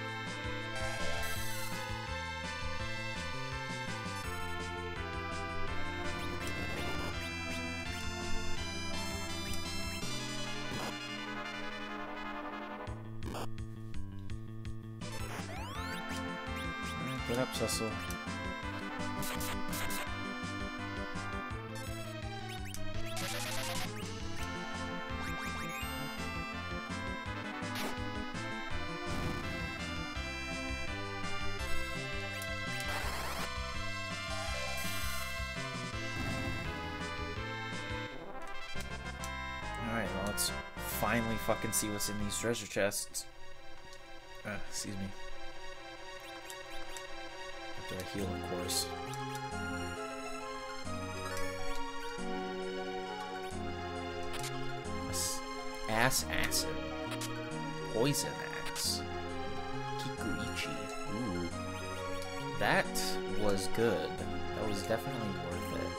Alright, get up, Cecil. Alright, well, let's finally fucking see what's in these treasure chests. Uh, excuse me. After I heal, of course. Ass Acid. Poison Axe. Kikuichi. Ooh. That was good. That was definitely worth it.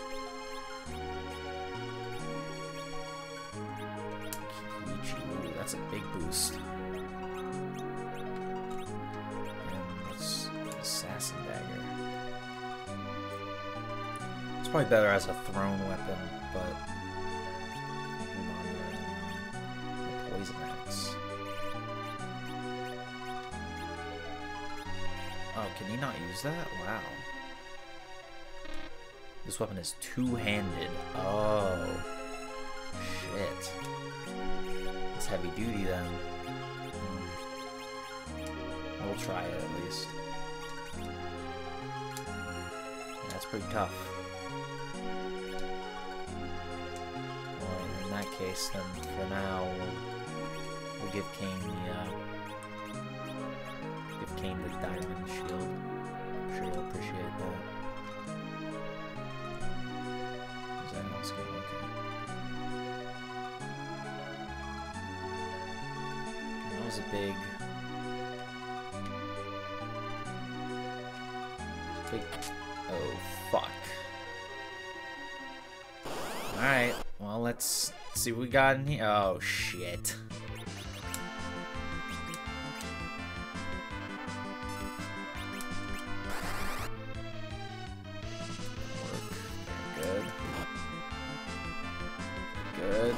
Ooh, that's a big boost. And it's Assassin Dagger. It's probably better as a thrown weapon, but the Poison Axe. Oh, can he not use that? Wow. This weapon is two-handed. Oh. Shit. It's heavy duty then. We'll try it at least. Yeah, that's pretty tough. Well, in that case, then for now, we'll, we'll give Cain the, uh, give Cain the diamond shield. I'm sure he'll appreciate that. Is that else good? Okay. That was a big... Big... Oh, fuck. Alright, well, let's see what we got in here. Oh, shit. Good. Good.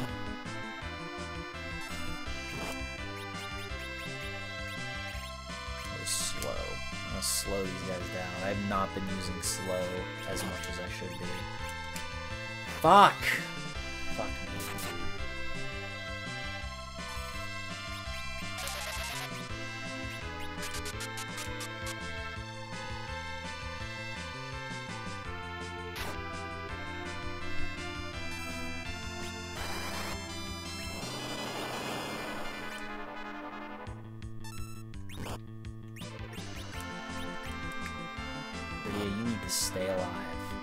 We're slow. I'm gonna slow these guys down. I have not been using slow as much as I should be. Fuck! Fuck me. Yeah, you need to stay alive.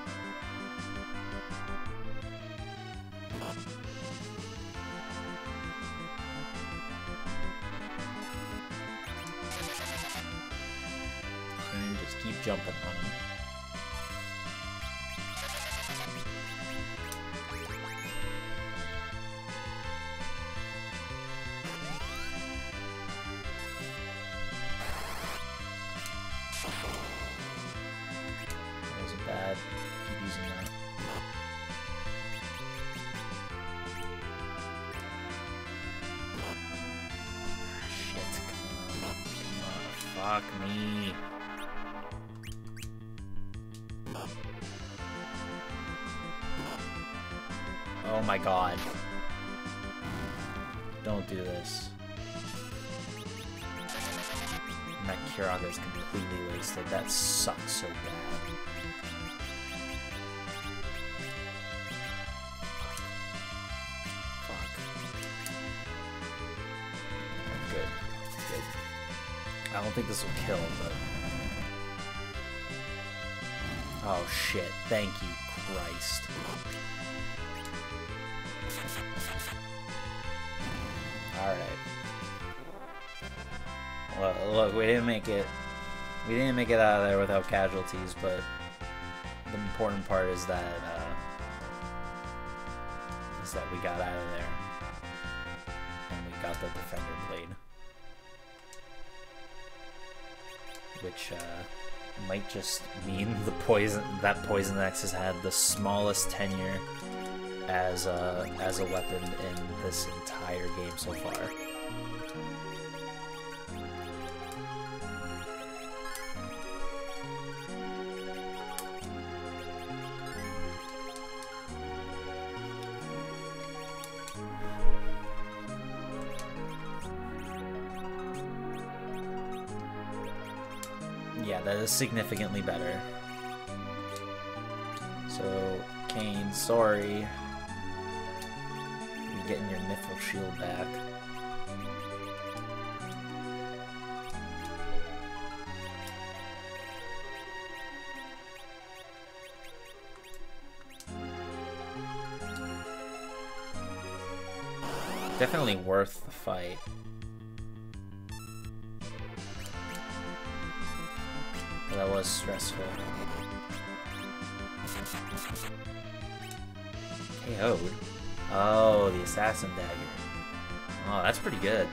And just keep jumping on him. Bad. Keep using that. Shit, come on. Come on. Fuck me. Oh my god. Don't do this. And that Kiraga is completely wasted. That sucks so bad. I don't think this will kill, but... Oh shit, thank you, Christ. Alright. Well, look, we didn't make it... We didn't make it out of there without casualties, but... The important part is that, uh... is that we got out of there. And we got the Defender Blade. Which uh, might just mean the poison that Poison Axe has had the smallest tenure as a as a weapon in this entire game so far. Yeah, that is significantly better. So, Cain, sorry. You're getting your Mithril Shield back. Definitely worth the fight. That was stressful. K O'd? Oh, the Assassin Dagger. Oh, that's pretty good.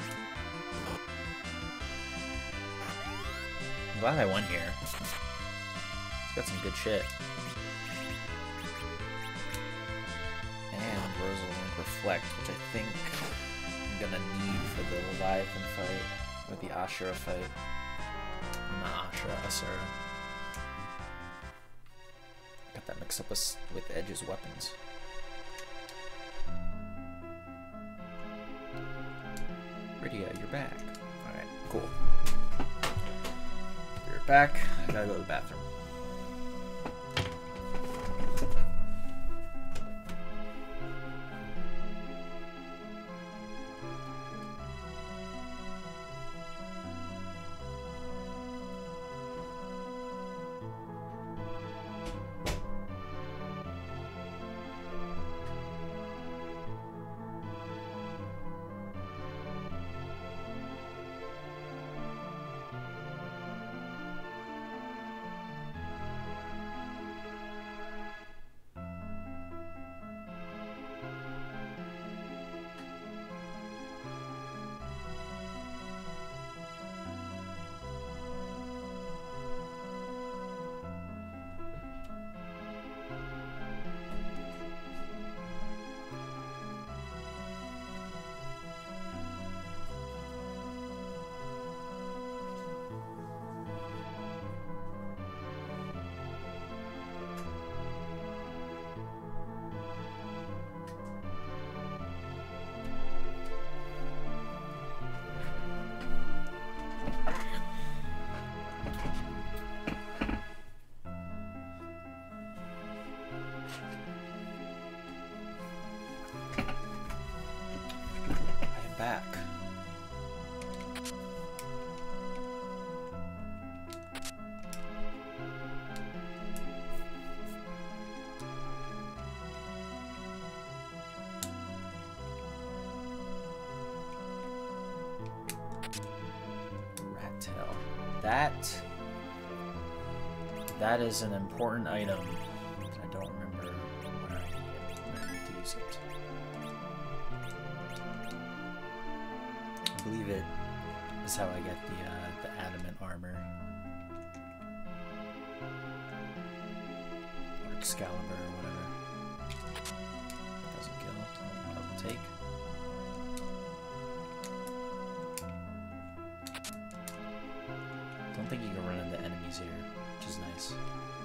I'm glad I went here. It's got some good shit. And Rosalind Reflect, which I think I'm gonna need for the Leviathan fight, or the Ashura fight. I'm not Asura, Asura. Got that mixed up with, with Edge's weapons. Rydia, you're back. Alright, cool. You're back. I gotta go to the bathroom. Back. Rat tail. That that is an important item. I don't remember where I need, where I need to use it. I believe it is how I get the uh, the adamant armor. Or Excalibur or whatever. That doesn't kill. I will take. Don't think you can run into enemies here, which is nice.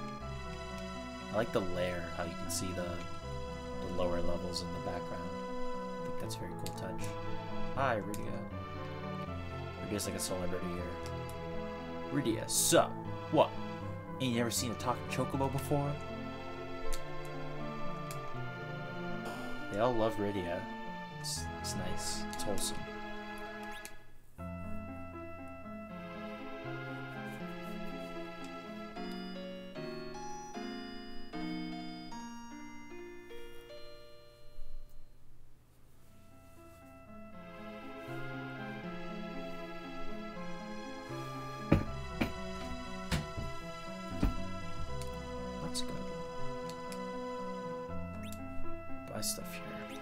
I like the lair, how you can see the the lower levels in the background. I think that's a very cool touch. Hi, Rydia. Rydia's like a celebrity here. Rydia, sup? What? Ain't you ever seen a talking chocobo before? They all love Rydia. It's, it's nice. It's wholesome. Stuff here.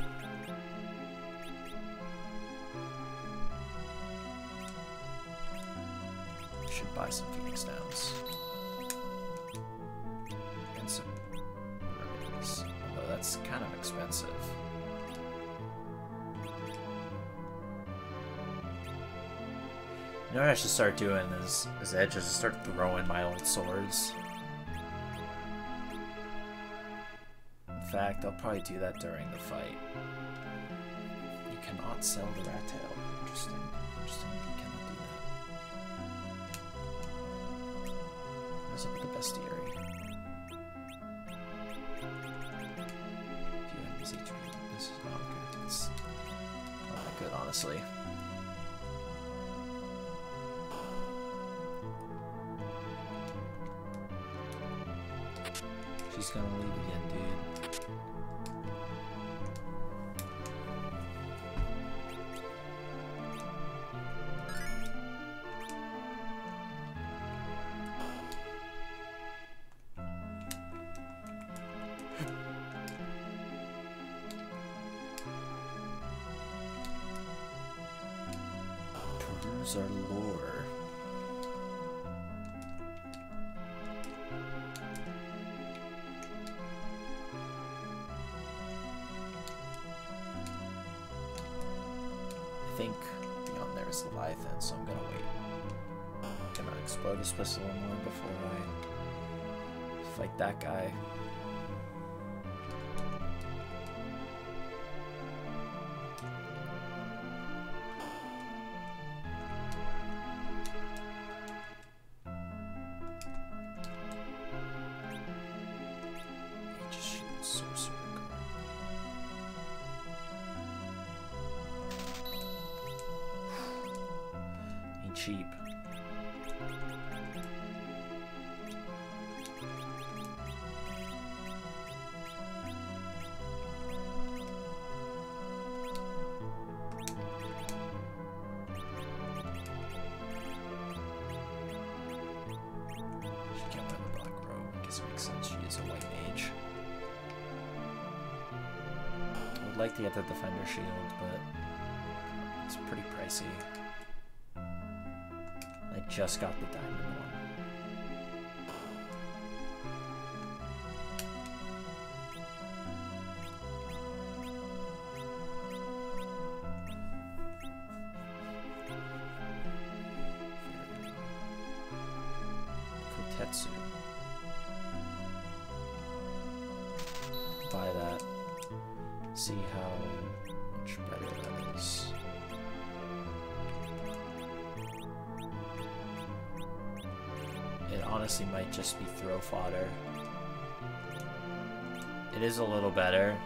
Should buy some Phoenix Downs and some remedies, although that's kind of expensive. You know what I should start doing is, is I just start throwing my old swords. In fact, I'll probably do that during the fight. You cannot sell the rat tail. Interesting. Interesting. You cannot do that. What's up with the bestiary? Few enemies each week. This is not good. It's not that good, honestly. She's gonna leave again, dude. Peruse our lore. I think beyond there is Leviathan, so I'm gonna wait. gonna explode this pistol more before I fight that guy. Cheap. She can't wear the black robe. I guess it makes sense. She is a white mage. I would like to get the defender shield, but it's pretty pricey. I just got the diamond one. Kotetsu. Buy that. See how much better that is. It honestly might just be throw fodder. It is a little better,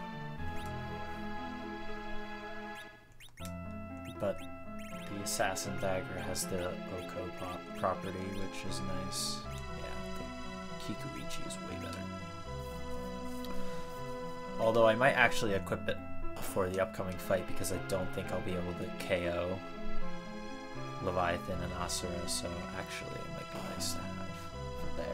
but the assassin dagger has the Oko pop property, which is nice. Yeah, the Kikuichi is way better. Although I might actually equip it for the upcoming fight because I don't think I'll be able to K O Leviathan and Asura, so actually it might be nice to have for there.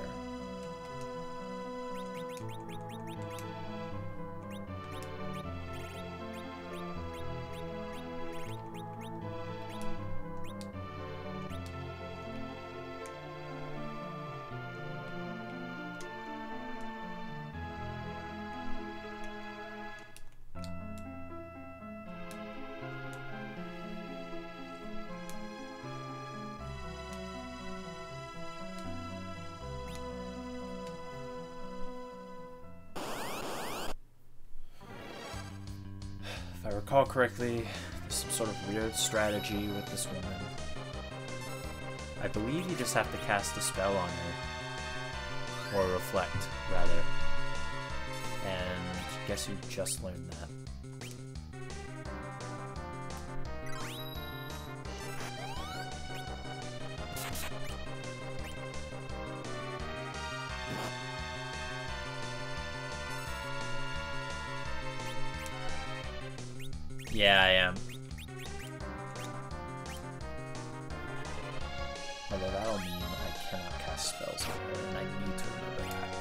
If I recall correctly, there's some sort of weird strategy with this woman. I believe you just have to cast a spell on her. Or reflect, rather. And I guess you just learned that. Yeah, I am. Although that'll mean I cannot cast spells on her, and I need to remember that.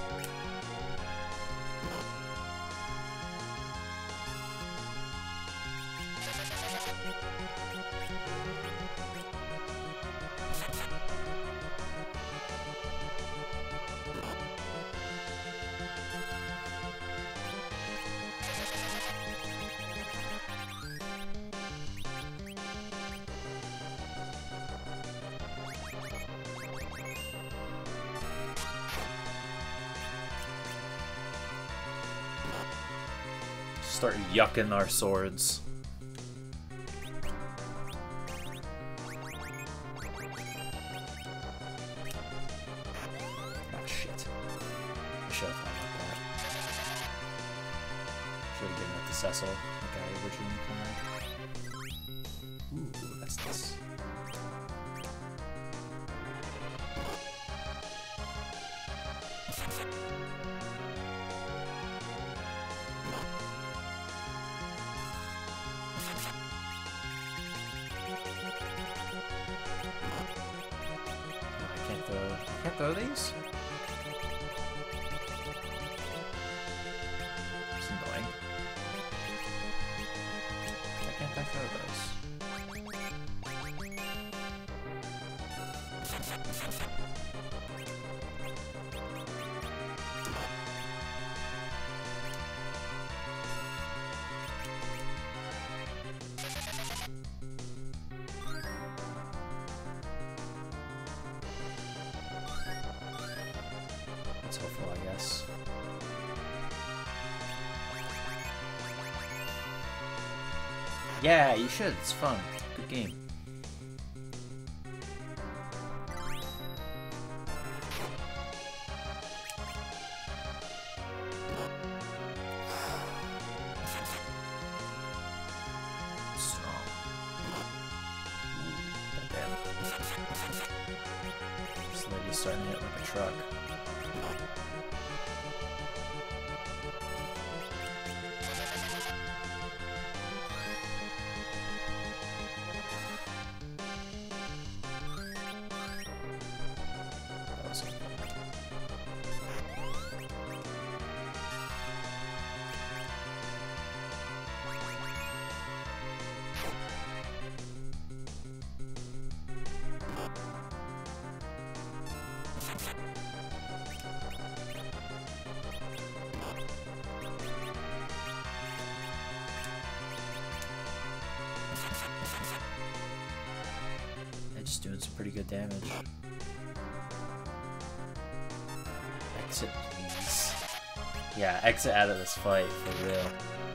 Start yucking our swords. Oh shit. I should have thought about that. Should have given it to Cecil, like I originally planned. Ooh, that's this. Can't throw these? It's annoying. Why can't I throw those? That's helpful, I guess. Yeah, you should. It's fun. Good game. Starting to hit like a truck. That was it. Just doing some pretty good damage. Exit, please. Yeah, exit out of this fight, for real.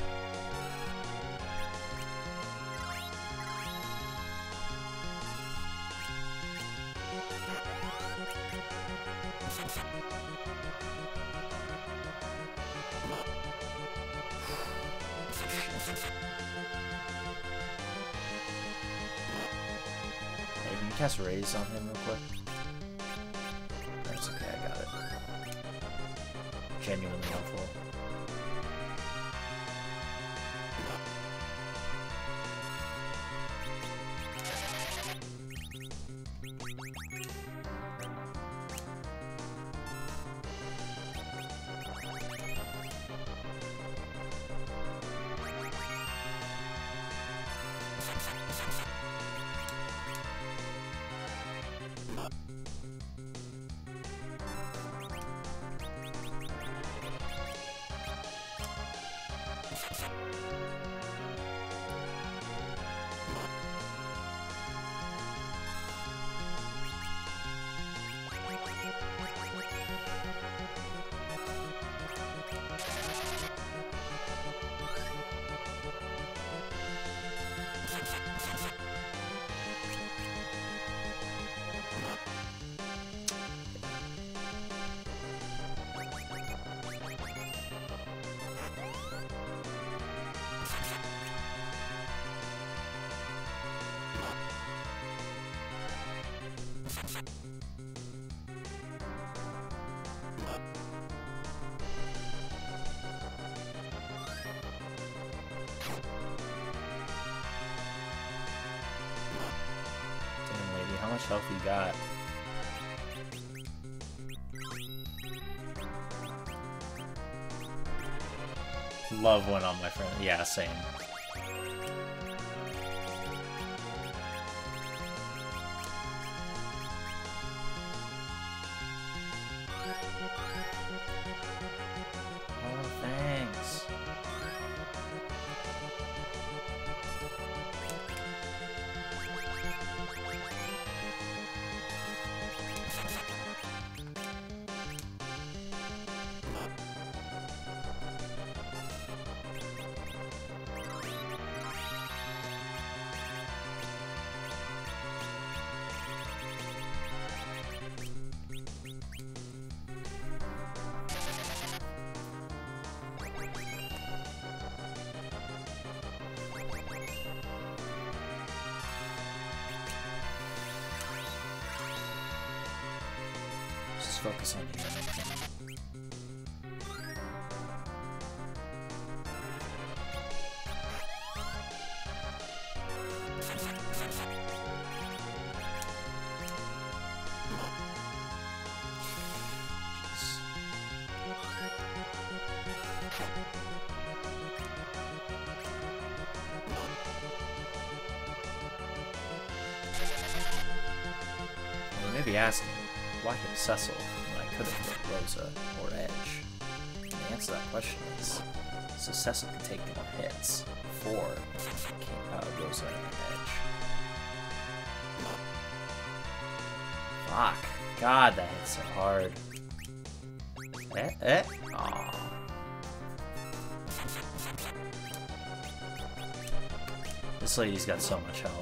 Cast Raise on him real quick. That's okay, I got it. Genuinely helpful. How much health you got? Love went on my friend. Yeah, same. Oh, thanks. Just focus on you. You may be asking, why hit Cecil when I could have hit Rosa or Edge? And the answer to that question is, so Cecil can take more hits for uh, Rosa and Edge. Fuck. God, that hits so hard. Eh, eh. Aww. This lady's got so much health.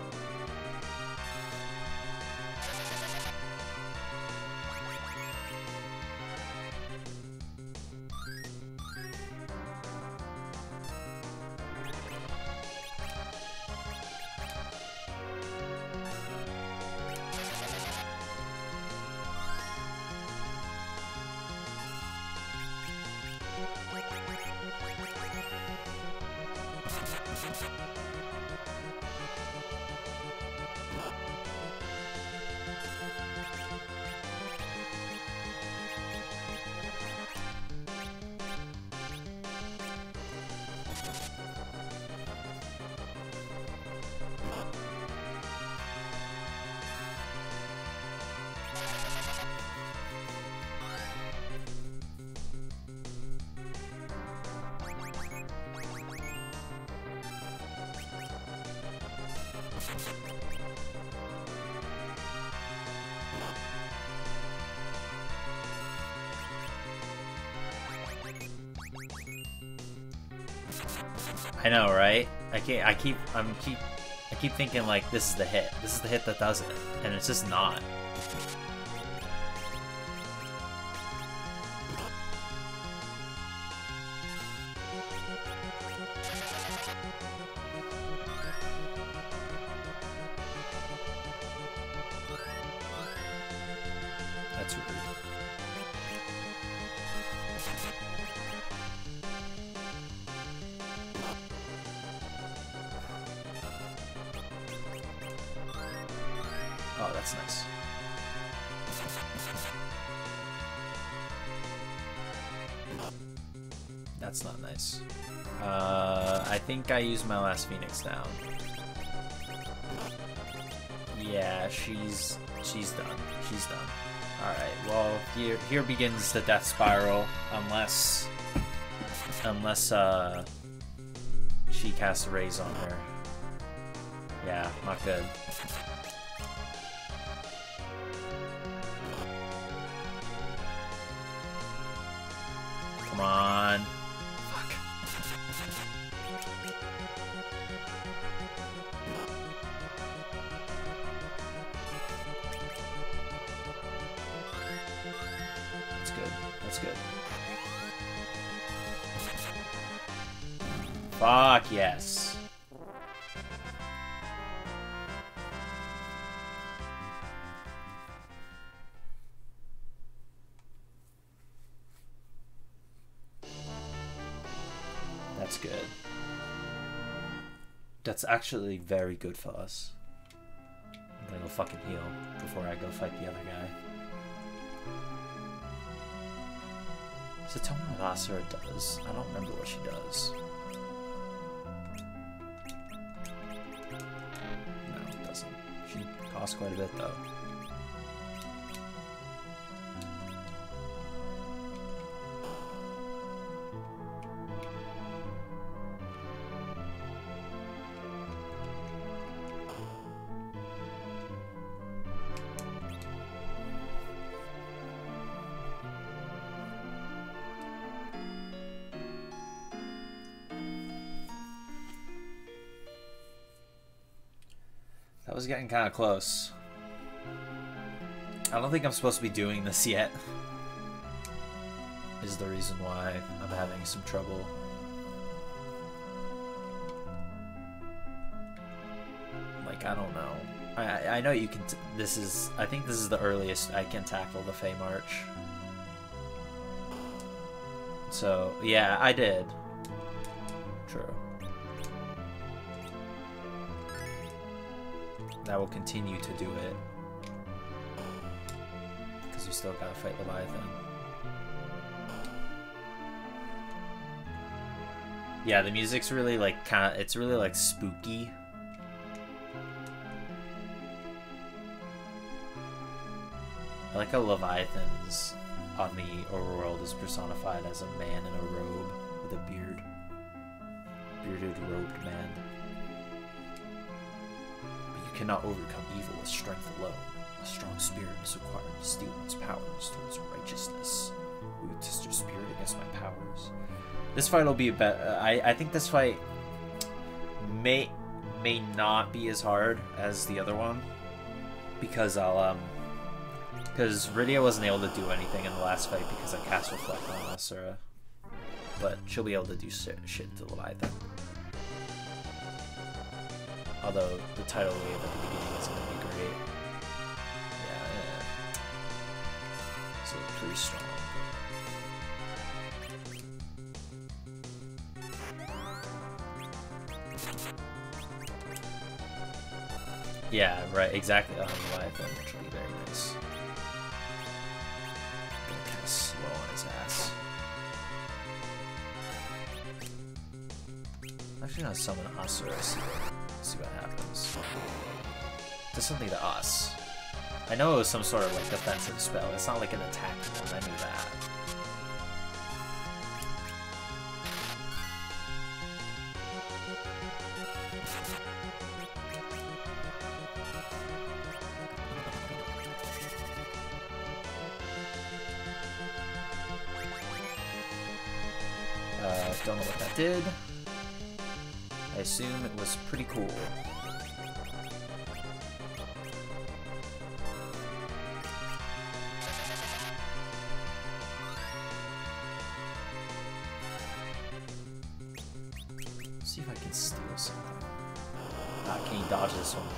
I know, right? I can't. I keep. I'm keep. I keep thinking like this is the hit. This is the hit that does it, and it's just not. That's rude. Oh, that's nice. That's not nice. Uh, I think I used my last Phoenix down. Yeah, she's she's done. She's done. All right. Well, here here begins the death spiral, unless unless uh she casts a raise on her. Yeah, not good. Come on. Fuck. That's good. That's good. Fuck yes. That's good. That's actually very good for us. I'm gonna go fucking heal before I go fight the other guy. Satoma Basara does. I don't remember what she does. No, it doesn't. She costs quite a bit though. That was getting kind of close. I don't think I'm supposed to be doing this yet. Is the reason why I'm having some trouble. Like, I don't know. I I know you can. T this is. I think this is the earliest I can tackle the Fey March. So yeah, I did. True. I will continue to do it because we still gotta fight Leviathan. Yeah, the music's really like kind of. It's really like spooky. I like how Leviathan's on the overworld is personified as a man in a robe with a beard. Bearded, robed man. But you cannot overcome evil with strength alone. A strong spirit is required to steel one's powers towards righteousness. test your spirit against my powers. This fight will be better. I I think this fight may may not be as hard as the other one because I'll um because Rydia wasn't able to do anything in the last fight because I cast Reflect on Asura, but she'll be able to do shit, shit to Leviathan. Although the tidal wave at the beginning is going to be great. Yeah, yeah. So pretty strong. Yeah, right, exactly. On Leviathan, which will be very nice. Gonna kind of slow on his ass. Actually, gonna summon Asura. See what, see what happens. Does something to us. I know it was some sort of like defensive spell. It's not like an attack one. I knew that. Uh, don't know what that did. I assume it was pretty cool. Let's see if I can steal something. Ah, can you dodge this one?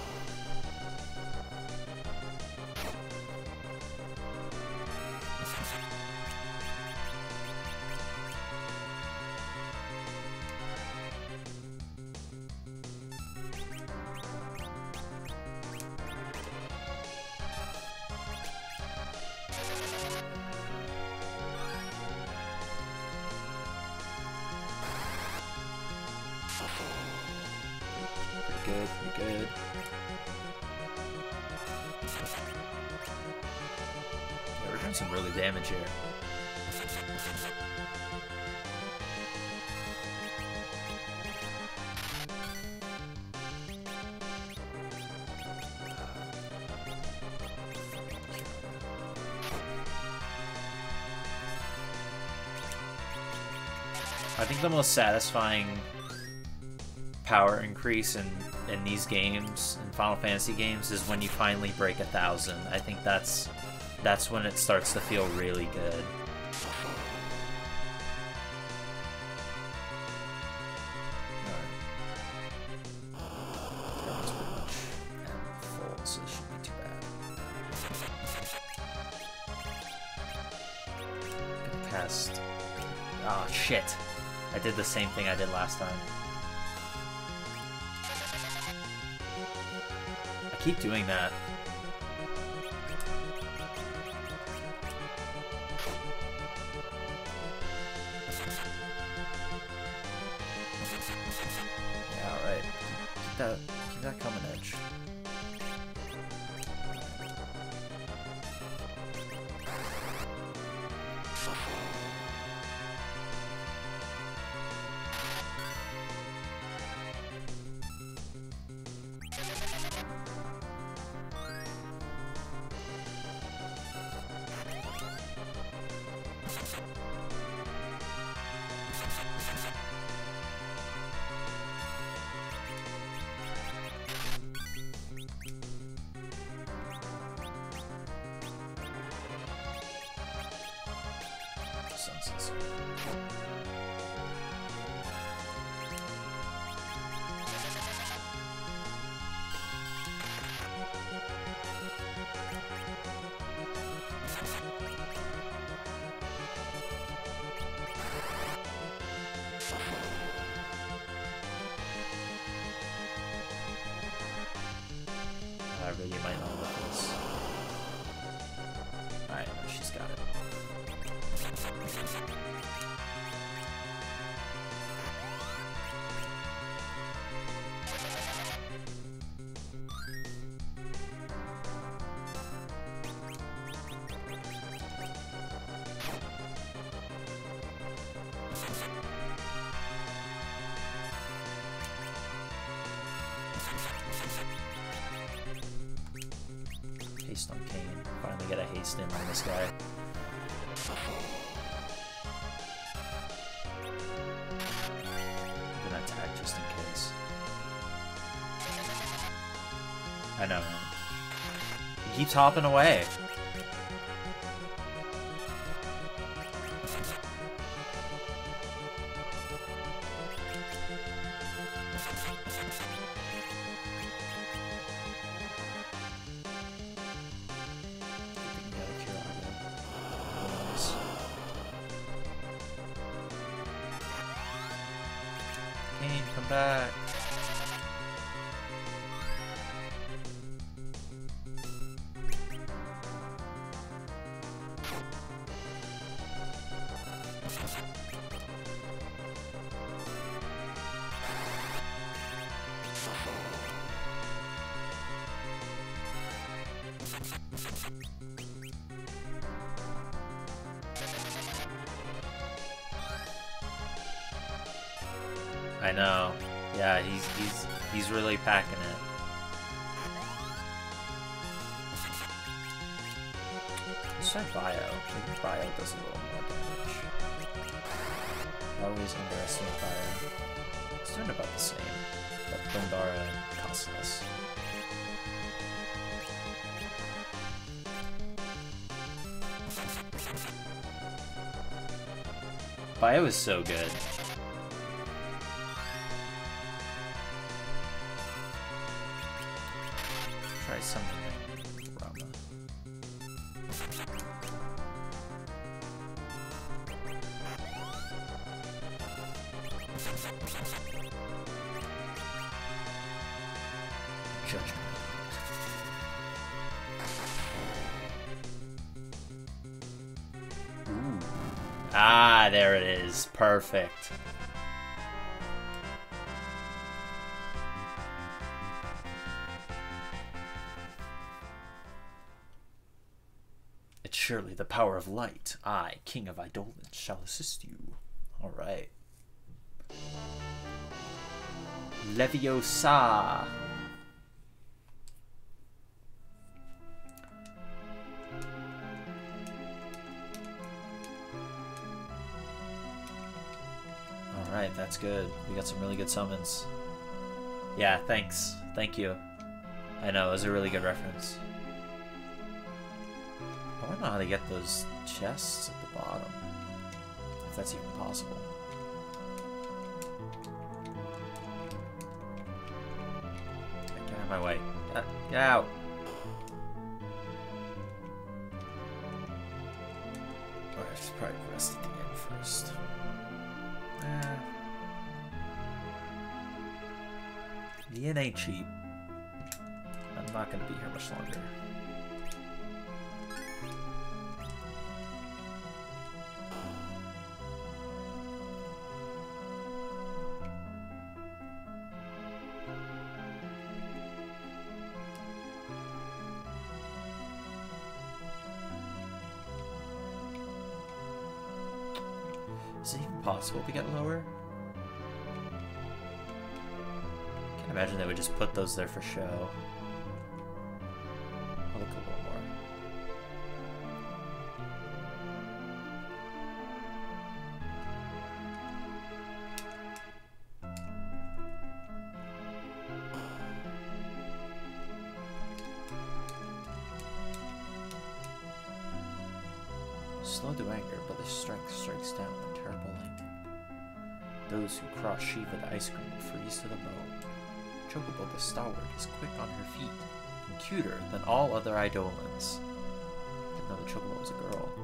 Good, pretty good. Yeah, we're doing some really damage here. I think the most satisfying power increase in in these games, in Final Fantasy games, is when you finally break a thousand. I think that's that's when it starts to feel really good. That was pretty much at full, so this shouldn't be too bad. Gonna cast. Oh shit! I did the same thing I did last time. Keep doing that. Yeah, alright. Keep that keep that coming, Edge. However, you might not know this. Alright, no, she's got it. Haste on Kain. Finally get a haste in on this guy. I know. He keeps hopping away. Kane, come back. I know. Yeah, he's he's he's really packing it. Let's try Bio. Maybe Bio does a little more damage. I always underestimate Bio. It's doing about the same, but Bondara costs less. Bio is so good. Try summoning Rama. Judgment. Ooh. Ah, there it is. Perfect. It's surely the power of light. I, King of Eidolons, shall assist you. All right. Leviosa. All right, that's good. We got some really good summons. Yeah, thanks. Thank you. I know, it was a really good reference. I don't know how to get those chests at the bottom. If that's even possible. Get out of my way. Get, get out! Alright, I should probably rest at the end first. Eh. The inn ain't cheap. I'm not gonna be here much longer. Is it even possible to get lower? Can't imagine they would just put those there for show. I'll look a little more. Slow to anger, but the strength strikes down in terrible lightning. Those who cross Shiva the ice cream will freeze to the bone. Chocobo the stalwart is quick on her feet, and cuter than all other Eidolons. Didn't know the Chocobo was a girl.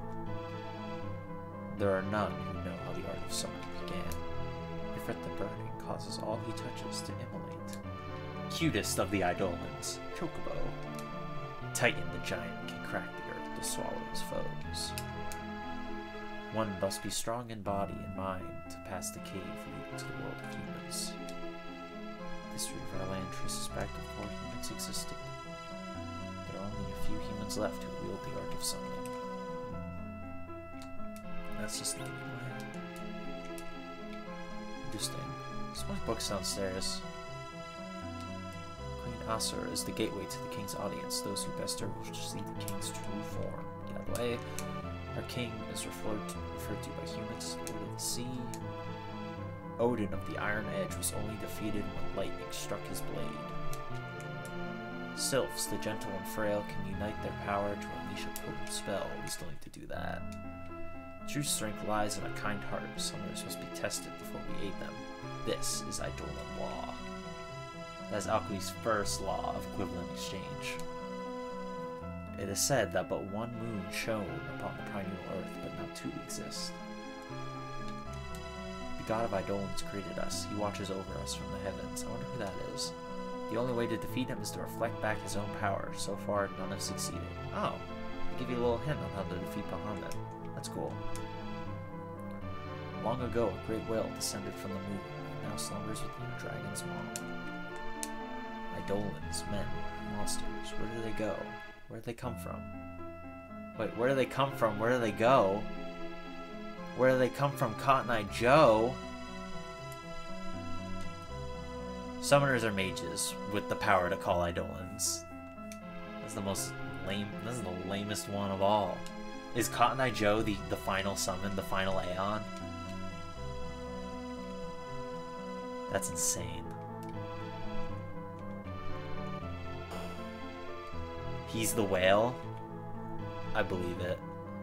There are none who know how the art of summoning began. Ifrit the Burning causes all he touches to immolate. Cutest of the Eidolons, Chocobo. Titan the giant can crack the earth to swallow his foes. One must be strong in body and mind to pass the cave leading to the world of humans. The history of our land traces back to before humans existed. There are only a few humans left who wield the art of summoning. That's just the way. Interesting. This one book downstairs. Queen Asur is the gateway to the king's audience. Those who best serve will see the king's true form. That way. Our king is referred to, referred to by humans, Lord of the Sea. Odin of the Iron Edge was only defeated when lightning struck his blade. Sylphs, the gentle and frail, can unite their power to unleash a potent spell. We still need to do that. True strength lies in a kind heart. Summoners must be tested before we aid them. This is Eidolon law. That is alchemy's first law of equivalent exchange. It is said that but one moon shone upon the primeval earth, but now two exist. The god of Eidolons created us. He watches over us from the heavens. I wonder who that is. The only way to defeat him is to reflect back his own power. So far, none have succeeded. Oh, I'll give you a little hint on how to defeat Bahamut. That's cool. Long ago, a great whale descended from the moon, and now slumbers within a dragon's maw. Eidolons, men, monsters, where do they go? Where do they come from? Wait, where do they come from? Where do they go? Where do they come from, Cotton Eye Joe? Summoners are mages with the power to call Eidolons. That's the most lame. This is the lamest one of all. Is Cotton Eye Joe the the final summon, the final Aeon? That's insane. He's the whale? I believe it.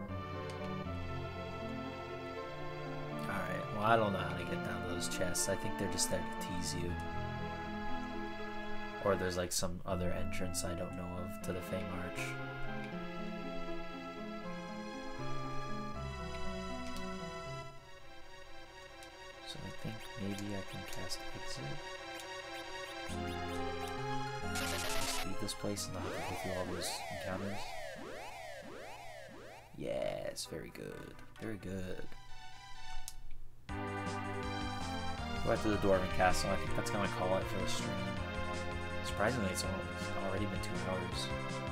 Alright, well I don't know how to get down to those chests. I think they're just there to tease you. Or there's like some other entrance I don't know of to the Fey March. So I think maybe I can cast Exit. Just leave this place and not have to go through all those encounters. Yes, very good. Very good. Go back to the Dwarven Castle. I think that's gonna call it for the stream. Surprisingly, it's already been two hours.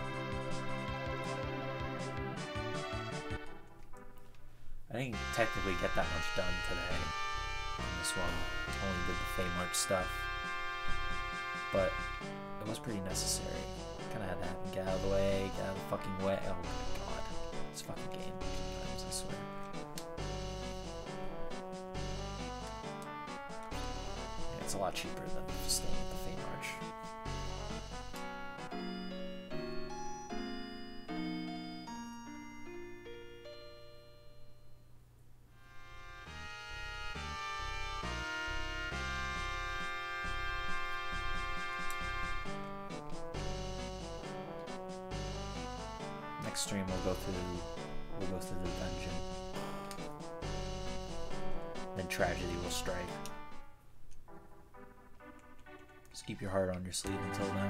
I didn't technically get that much done today. This one only did the Fey March stuff, but it was pretty necessary. Kind of had to happen. Get out of the way. Get out of the fucking way. Oh my god, this fucking game. Sometimes I swear. Yeah, it's a lot cheaper than just staying at the Fey March. Stream we'll go through we'll go through the dungeon. Then tragedy will strike. Just keep your heart on your sleeve until then.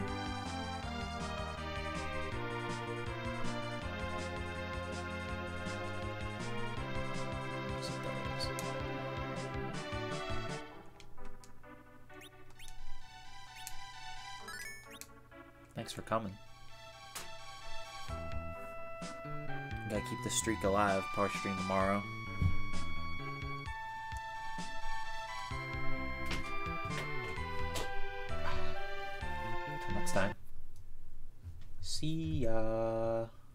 Thanks for coming. Gotta keep the streak alive. Power stream tomorrow. Until next time. See ya.